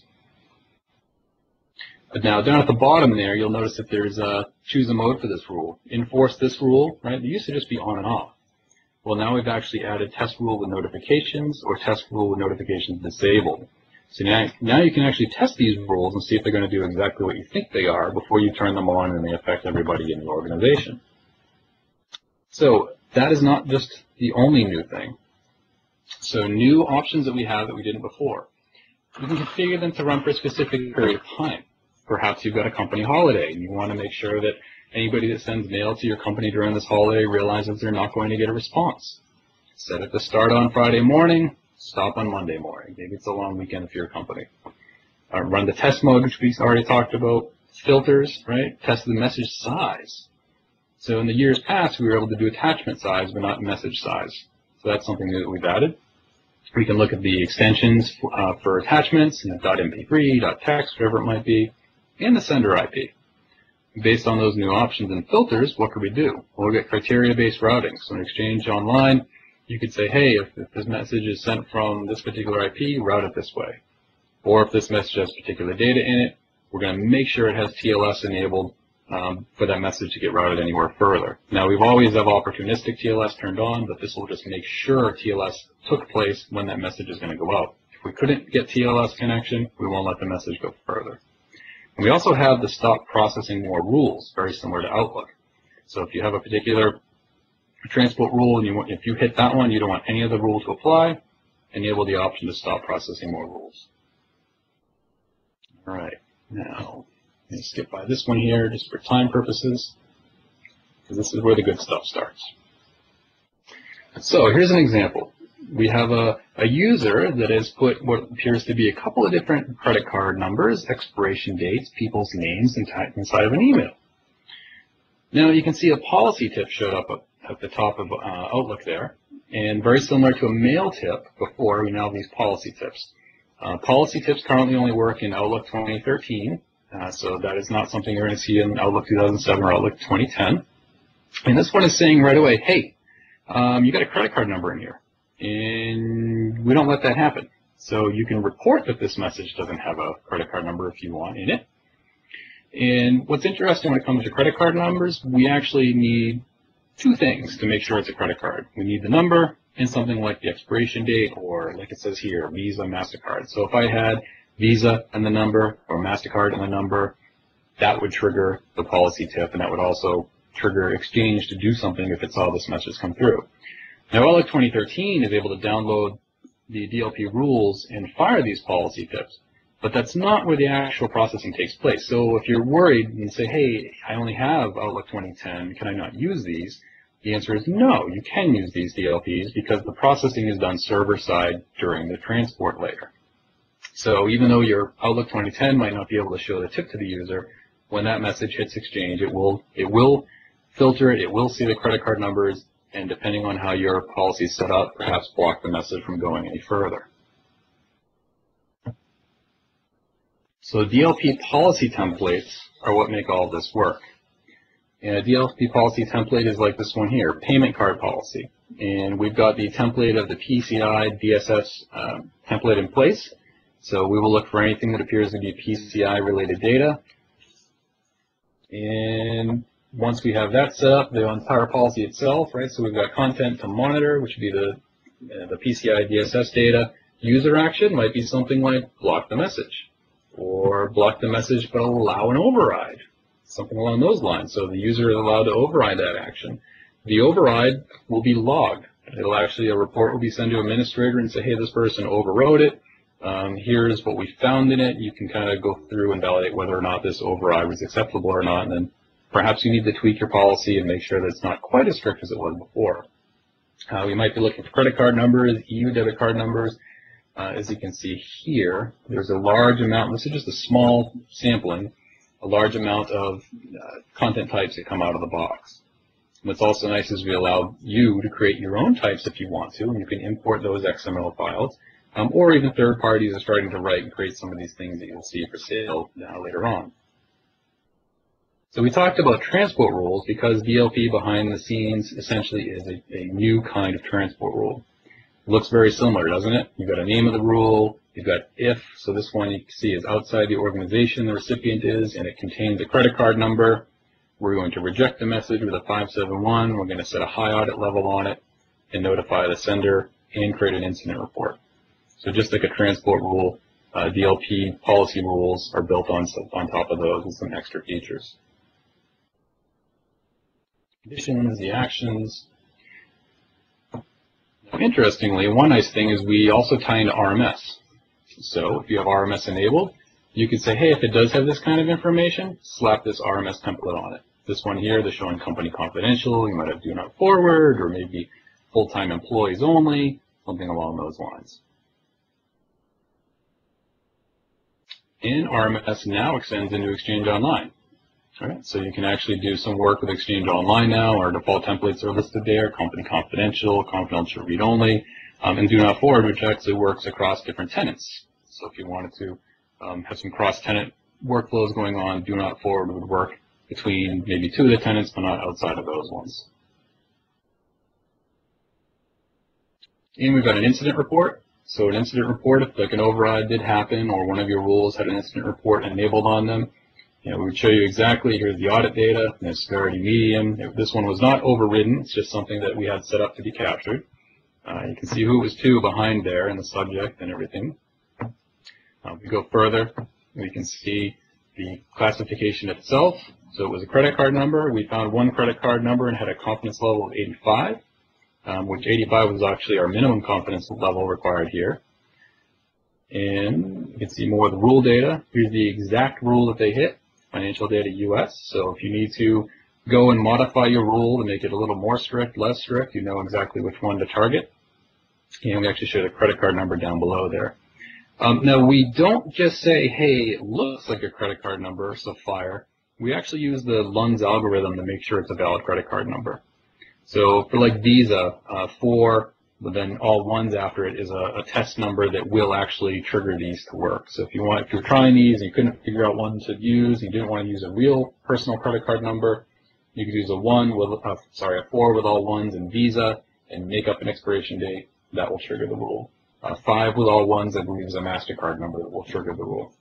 [SPEAKER 2] Now, down at the bottom there, you'll notice that there's choose a mode for this rule. Enforce this rule, right? It used to just be on and off. Well, now we've actually added test rule with notifications or test rule with notifications disabled. So now you can actually test these rules and see if they're going to do exactly what you think they are before you turn them on and they affect everybody in the organization. So that is not just the only new thing. So new options that we have that we didn't before. We can configure them to run for a specific period of time. Perhaps you've got a company holiday and you want to make sure that anybody that sends mail to your company during this holiday realizes they're not going to get a response. Set it to start on Friday morning, stop on Monday morning. Maybe it's a long weekend for your company. Run the test mode, which we already talked about. Filters, right? Test the message size. So in the years past, we were able to do attachment size, but not message size. So that's something new that we've added. We can look at the extensions for attachments, .mp3, .text, whatever it might be, and the sender IP. Based on those new options and filters, what could we do? Well, we get criteria-based routing. So in Exchange Online, you could say, hey, if this message is sent from this particular IP, route it this way. Or if this message has particular data in it, we're going to make sure it has TLS enabled for that message to get routed anywhere further. Now, we've always have opportunistic TLS turned on, but this will just make sure TLS took place when that message is going to go out. If we couldn't get TLS connection, we won't let the message go further. And we also have the stop processing more rules, very similar to Outlook. So if you have a particular transport rule and if you hit that one, you don't want any other rule to apply, enable the option to stop processing more rules. All right, now let me skip by this one here just for time purposes, because this is where the good stuff starts. So here's an example. We have a user that has put what appears to be a couple of different credit card numbers, expiration dates, people's names inside of an email. Now you can see a policy tip showed up at the top of Outlook there, and very similar to a mail tip before, we now have these policy tips. Policy tips currently only work in Outlook 2013, so that is not something you're going to see in Outlook 2007 or Outlook 2010. And this one is saying right away, hey, you got a credit card number in here. And we don't let that happen. So you can report that this message doesn't have a credit card number if you want in it. And what's interesting when it comes to credit card numbers, we actually need two things to make sure it's a credit card. We need the number and something like the expiration date, or like it says here, Visa, MasterCard. So if I had Visa and the number, or MasterCard and the number, that would trigger the policy tip, and that would also trigger Exchange to do something if it saw this message come through. Now, Outlook 2013 is able to download the DLP rules and fire these policy tips, but that's not where the actual processing takes place. So if you're worried and you say, hey, I only have Outlook 2010, can I not use these? The answer is no, you can use these DLPs because the processing is done server-side during the transport layer. So even though your Outlook 2010 might not be able to show the tip to the user, when that message hits Exchange, it will filter it, it will see the credit card numbers, and depending on how your policy is set up, perhaps block the message from going any further. So DLP policy templates are what make all this work. And a DLP policy template is like this one here, payment card policy. And we've got the template of the PCI DSS template in place. So we will look for anything that appears to be PCI related data. And once we have that set up, the entire policy itself, right? So we've got content to monitor, which would be the PCI DSS data. User action might be something like block the message, or block the message but allow an override, something along those lines. So the user is allowed to override that action. The override will be logged. It'll actually, a report will be sent to administrator and say, hey, this person overrode it. Here's what we found in it. You can kind of go through and validate whether or not this override was acceptable or not, and then perhaps you need to tweak your policy and make sure that it's not quite as strict as it was before. We might be looking for credit card numbers, EU debit card numbers. As you can see here, there's a large amount, this is just a small sampling, a large amount of content types that come out of the box. What's also nice is we allow you to create your own types if you want to, and you can import those XML files, or even third parties are starting to write and create some of these things that you'll see for sale later on. So we talked about transport rules because DLP behind the scenes essentially is a new kind of transport rule. It looks very similar, doesn't it? You've got a name of the rule, you've got if, so this one you can see is outside the organization the recipient is, and it contains a credit card number. We're going to reject the message with a 571, we're going to set a high audit level on it, and notify the sender, and create an incident report. So just like a transport rule, DLP policy rules are built on top of those with some extra features. Conditions, the actions. Now, interestingly, one nice thing is we also tie into RMS. So if you have RMS enabled, you can say, hey, if it does have this kind of information, slap this RMS template on it. This one here, the showing company confidential, you might have do not forward, or maybe full-time employees only, something along those lines. And RMS now extends into Exchange Online. All right, so you can actually do some work with Exchange Online now. Our default templates are listed there, company confidential, confidential read-only, and do not forward, which actually works across different tenants. So if you wanted to have some cross-tenant workflows going on, do not forward would work between maybe two of the tenants, but not outside of those ones. And we've got an incident report. So an incident report, if like an override did happen or one of your rules had an incident report enabled on them, we would show you exactly, here's the audit data, and the severity medium. If this one was not overridden, it's just something that we had set up to be captured. You can see who it was to behind there and the subject and everything. We go further, we can see the classification itself. So it was a credit card number. We found one credit card number and had a confidence level of 85, which 85 was actually our minimum confidence level required here. And you can see more of the rule data. Here's the exact rule that they hit, financial data US. So if you need to go and modify your rule to make it a little more strict, less strict, you know exactly which one to target. And we actually show the credit card number down below there. Now we don't just say, hey, it looks like a credit card number, so fire. We actually use the LUNS algorithm to make sure it's a valid credit card number. So for like Visa, 4, but then all ones after it is a test number that will actually trigger these to work. So if you're trying these and you couldn't figure out one to use, and you didn't want to use a real personal credit card number, you could use a 4 with all ones and Visa and make up an expiration date. That will trigger the rule. 5 with all ones, I believe, is a MasterCard number that will trigger the rule.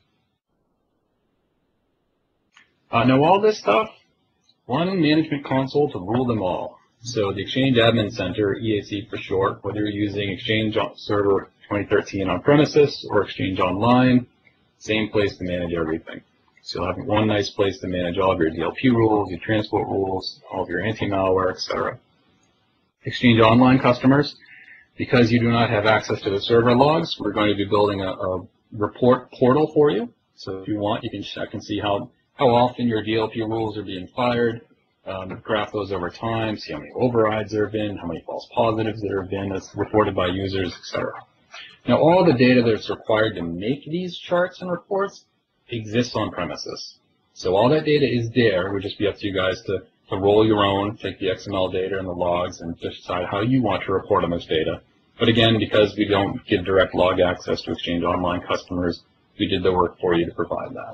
[SPEAKER 2] Now all this stuff, one management console to rule them all. So the Exchange Admin Center, EAC for short, whether you're using Exchange Server 2013 on premises or Exchange Online, same place to manage everything. So you'll have one nice place to manage all of your DLP rules, your transport rules, all of your anti-malware, etc. Exchange Online customers, because you do not have access to the server logs, we're going to be building a report portal for you. So if you want, you can check and see how often your DLP rules are being fired, graph those over time, see how many overrides there have been, how many false positives there have been that's reported by users, etc. Now, all the data that's required to make these charts and reports exists on premises. So all that data is there. It would just be up to you guys to roll your own, take the XML data and the logs, and decide how you want to report on this data. But again, because we don't give direct log access to Exchange Online customers, we did the work for you to provide that.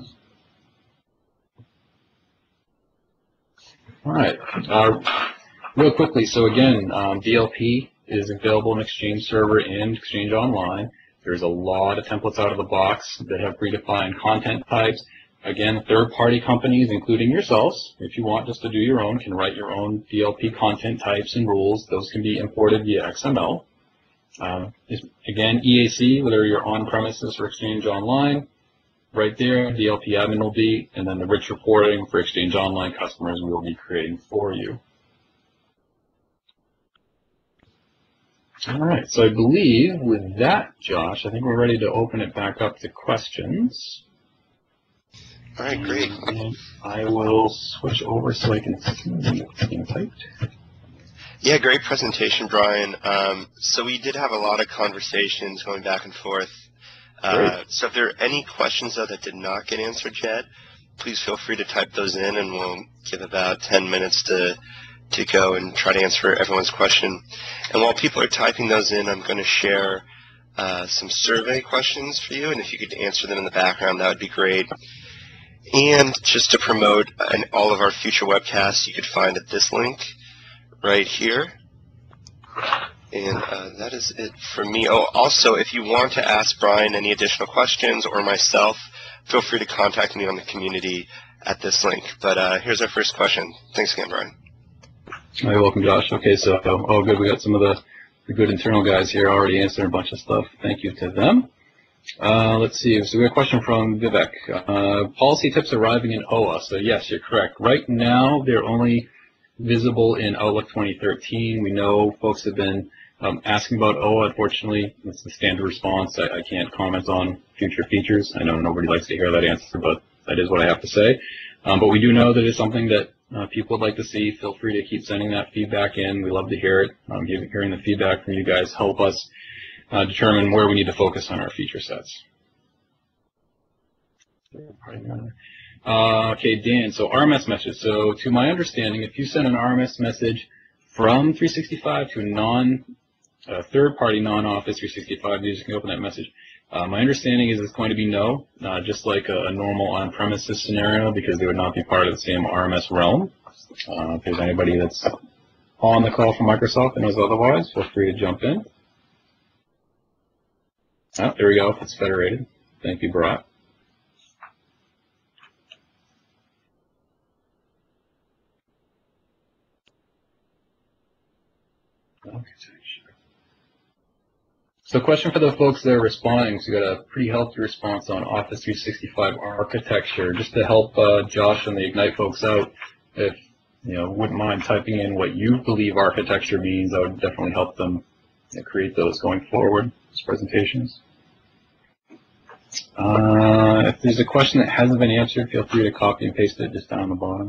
[SPEAKER 2] All right. Real quickly, so again, DLP is available in Exchange Server and Exchange Online. There's a lot of templates out of the box that have predefined content types. Again, third-party companies, including yourselves, if you want just to do your own, can write your own DLP content types and rules. Those can be imported via XML. Again, EAC, whether you're on-premises or Exchange Online, right there, DLP admin will be, and then the rich reporting for Exchange Online customers we will be creating for you. All right, so I believe with that, Josh, I think we're ready to open it back up to questions.
[SPEAKER 1] All right, great.
[SPEAKER 2] And I will switch over so I can see what's being typed.
[SPEAKER 1] Yeah, great presentation, Brian. So we did have a lot of conversations going back and forth. So if there are any questions, though, that did not get answered yet, please feel free to type those in, and we'll give about 10 minutes to go and try to answer everyone's question. And while people are typing those in, I'm going to share some survey questions for you, and if you could answer them in the background, that would be great. And just to promote all of our future webcasts, you could find at this link right here. And that is it for me. Oh, also, if you want to ask Brian any additional questions or myself, feel free to contact me on the community at this link. But here's our first question. Thanks again, Brian.
[SPEAKER 2] You're welcome, Josh. Okay, so, oh, good. We got some of the good internal guys here already answering a bunch of stuff. Thank you to them. Let's see. So we have a question from Vivek. Policy tips arriving in OA. So yes, you're correct. Right now, they're only visible in Outlook 2013. We know folks have been asking about OA. Unfortunately, it's the standard response. I can't comment on future features. I know nobody likes to hear that answer, but that is what I have to say. But we do know that it's something that people would like to see. Feel free to keep sending that feedback in. We love to hear it. Hearing the feedback from you guys help us determine where we need to focus on our feature sets. Okay, Dan, so RMS message. So to my understanding, if you send an RMS message from 365 to a third-party non-Office 365 user can open that message. My understanding is it's going to be no, just like a normal on-premises scenario, because they would not be part of the same RMS realm. If there's anybody that's on the call from Microsoft that knows otherwise, feel free to jump in. Oh, there we go. It's federated. Thank you, Bharat. So question for the folks that are responding. So we got a pretty healthy response on Office 365 architecture. Just to help Josh and the Ignite folks out, if wouldn't mind typing in what you believe architecture means, that would definitely help them create those going forward, these presentations. If there's a question that hasn't been answered, feel free to copy and paste it just down the bottom.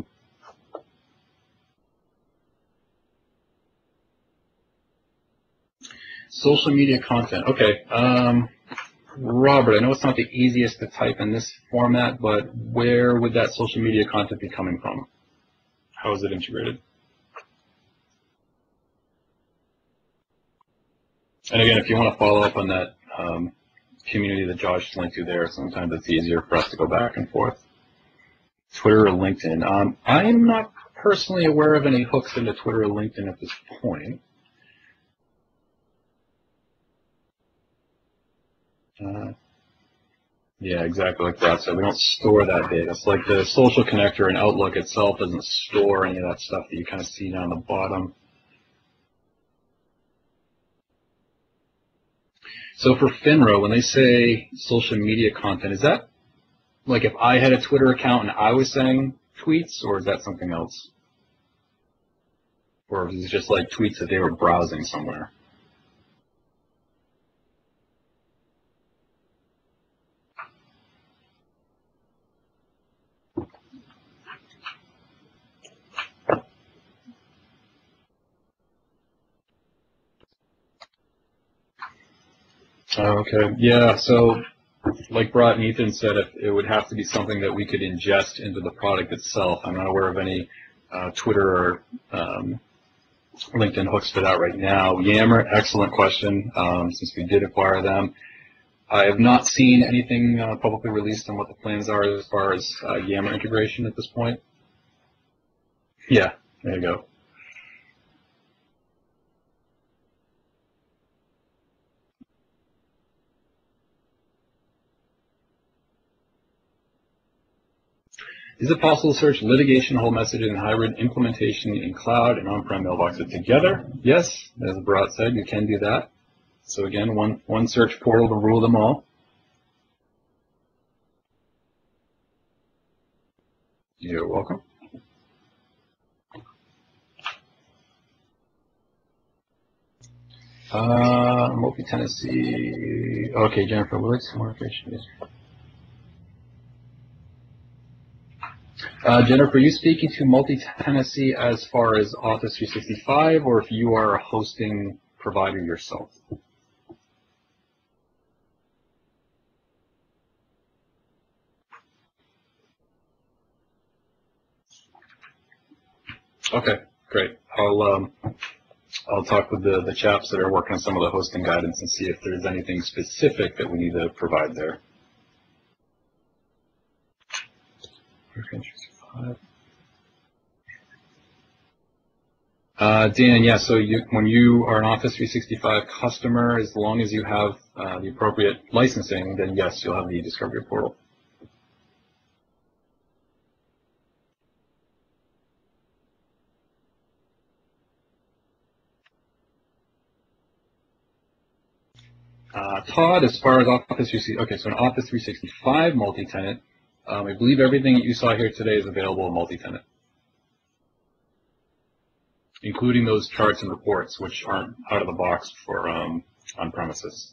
[SPEAKER 2] Social media content. Okay. Robert, I know it's not the easiest to type in this format, but where would that social media content be coming from? How is it integrated? And again, if you want to follow up on that community that Josh linked to there, sometimes it's easier for us to go back and forth. Twitter or LinkedIn. I'm not personally aware of any hooks into Twitter or LinkedIn at this point. Yeah, exactly like that. So we don't store that data. It's like the social connector in Outlook itself doesn't store any of that stuff that you kind of see down the bottom. So for FINRA, when they say social media content, is that like if I had a Twitter account and I was sending tweets, or is that something else? Or is it just like tweets that they were browsing somewhere? Okay, yeah, so like Brat and Ethan said, it would have to be something that we could ingest into the product itself. I'm not aware of any Twitter or LinkedIn hooks for that right now. Yammer, excellent question, since we did acquire them. I have not seen anything publicly released on what the plans are as far as Yammer integration at this point. Yeah, there you go. Is it possible to search litigation whole messages and hybrid implementation in cloud and on-prem mailboxes together? Yes, as Bharat said, you can do that. So again, one search portal to rule them all. You're welcome. Multi-tenancy. Okay, Jennifer, will it more efficient? Jennifer, are you speaking to multi-tenancy as far as Office 365, or if you are a hosting provider yourself? Okay, great. I'll talk with the chaps that are working on some of the hosting guidance and see if there's anything specific that we need to provide there. Dan, yeah, so when you are an Office 365 customer, as long as you have the appropriate licensing, then yes, you'll have the eDiscovery portal. Todd, as far as Office 365, okay, so an Office 365 multi-tenant, I believe everything that you saw here today is available in multi-tenant, including those charts and reports, which aren't out of the box for on-premises.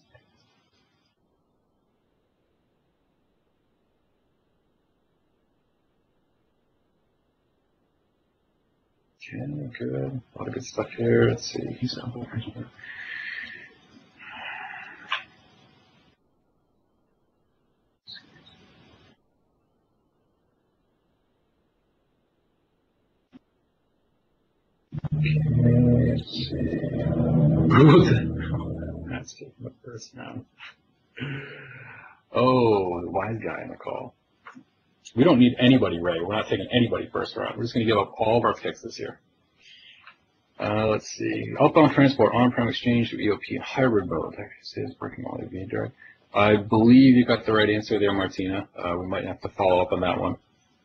[SPEAKER 2] Okay, good. A lot of good stuff here. Let's see. Let's see. That's taking the first round. Oh, the wise guy in the call. We don't need anybody, Ray. We're not taking anybody first round. We're just going to give up all of our picks this year. Let's see. Outbound transport, on-prem exchange to EOP, and hybrid mode. Actually, it's working all the way direct. I believe you got the right answer there, Martina. We might have to follow up on that one.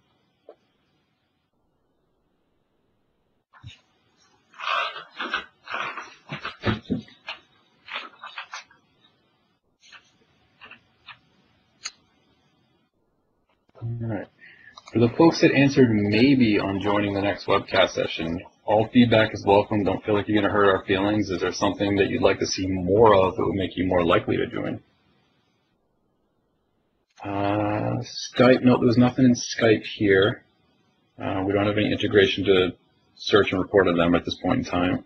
[SPEAKER 2] All right. For the folks that answered maybe on joining the next webcast session, all feedback is welcome. Don't feel like you're going to hurt our feelings. Is there something that you'd like to see more of that would make you more likely to join? Skype, no, there was nothing in Skype here. We don't have any integration to search and report on them at this point in time.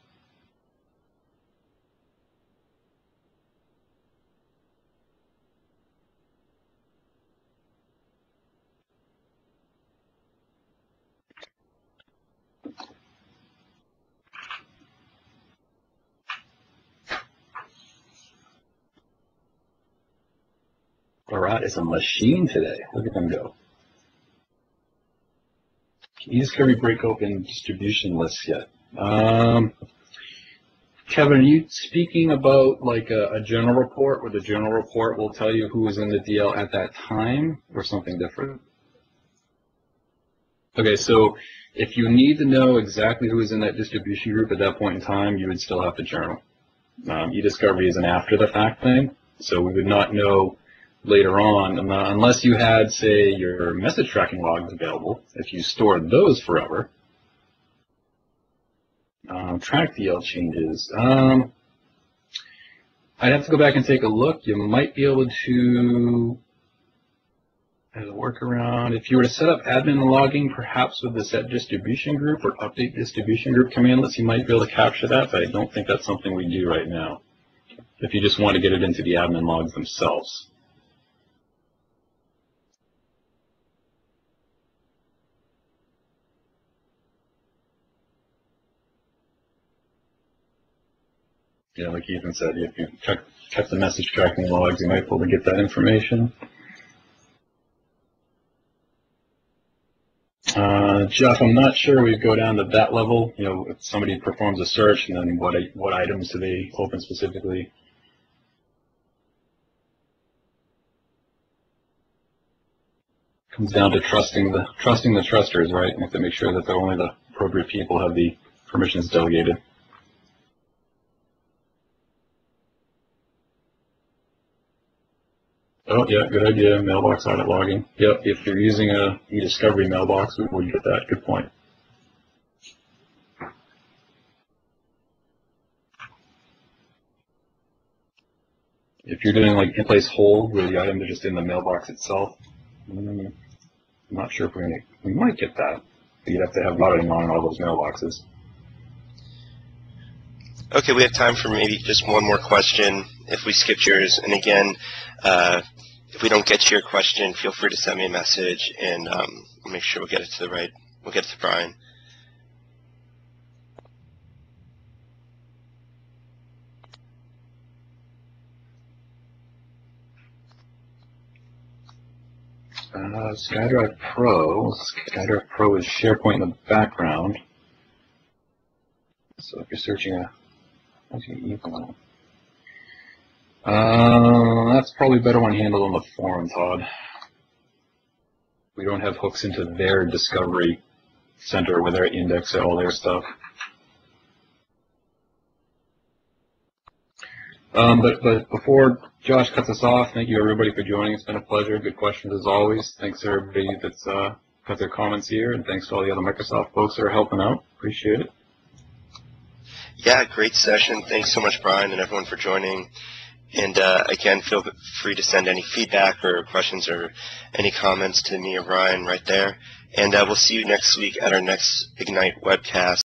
[SPEAKER 2] Barat is a machine today. Look at them go. Can eDiscovery break open distribution lists yet? Kevin, are you speaking about like a general report where the general report will tell you who was in the DL at that time, or something different? Okay, so if you need to know exactly who was in that distribution group at that point in time, you would still have to journal. eDiscovery is an after-the-fact thing, so we would not know later on, unless you had, say, your message tracking logs available. If you stored those forever, Track DL changes. I'd have to go back and take a look. You might be able to, as a workaround, if you were to set up admin logging, perhaps with the set distribution group or update distribution group commandlets, you might be able to capture that, but I don't think that's something we do right now. If you just want to get it into the admin logs themselves. Yeah, like Ethan said, if you check the message tracking logs, you might be able to get that information. Jeff, I'm not sure we go down to that level. You know, if somebody performs a search, and then what items do they open specifically? Comes down to trusting the trusters, right? You have to make sure that only the appropriate people have the permissions delegated. Oh, yeah, good idea. Mailbox audit logging. Yep, if you're using a eDiscovery mailbox, we would get that. Good point. If you're doing like in-place hold, where the items are just in the mailbox itself, I'm not sure if we might get that. You'd have to have auditing on all those mailboxes.
[SPEAKER 1] Okay, we have time for maybe just one more question if we skipped yours. And again, if we don't get to your question, feel free to send me a message, and we'll make sure we'll get it to we'll get it to Brian.
[SPEAKER 2] SkyDrive Pro. SkyDrive Pro is SharePoint in the background. So if you're searching that's probably better one handled on the forum, Todd. We don't have hooks into their discovery center where they index all their stuff. But before Josh cuts us off, thank you everybody for joining. It's been a pleasure. Good questions as always. Thanks to everybody that's got their comments here, and thanks to all the other Microsoft folks that are helping out. Appreciate it.
[SPEAKER 1] Yeah, great session. Thanks so much, Brian, and everyone for joining. And again, feel free to send any feedback or questions or any comments to me or Brian right there. And we'll see you next week at our next Ignite webcast.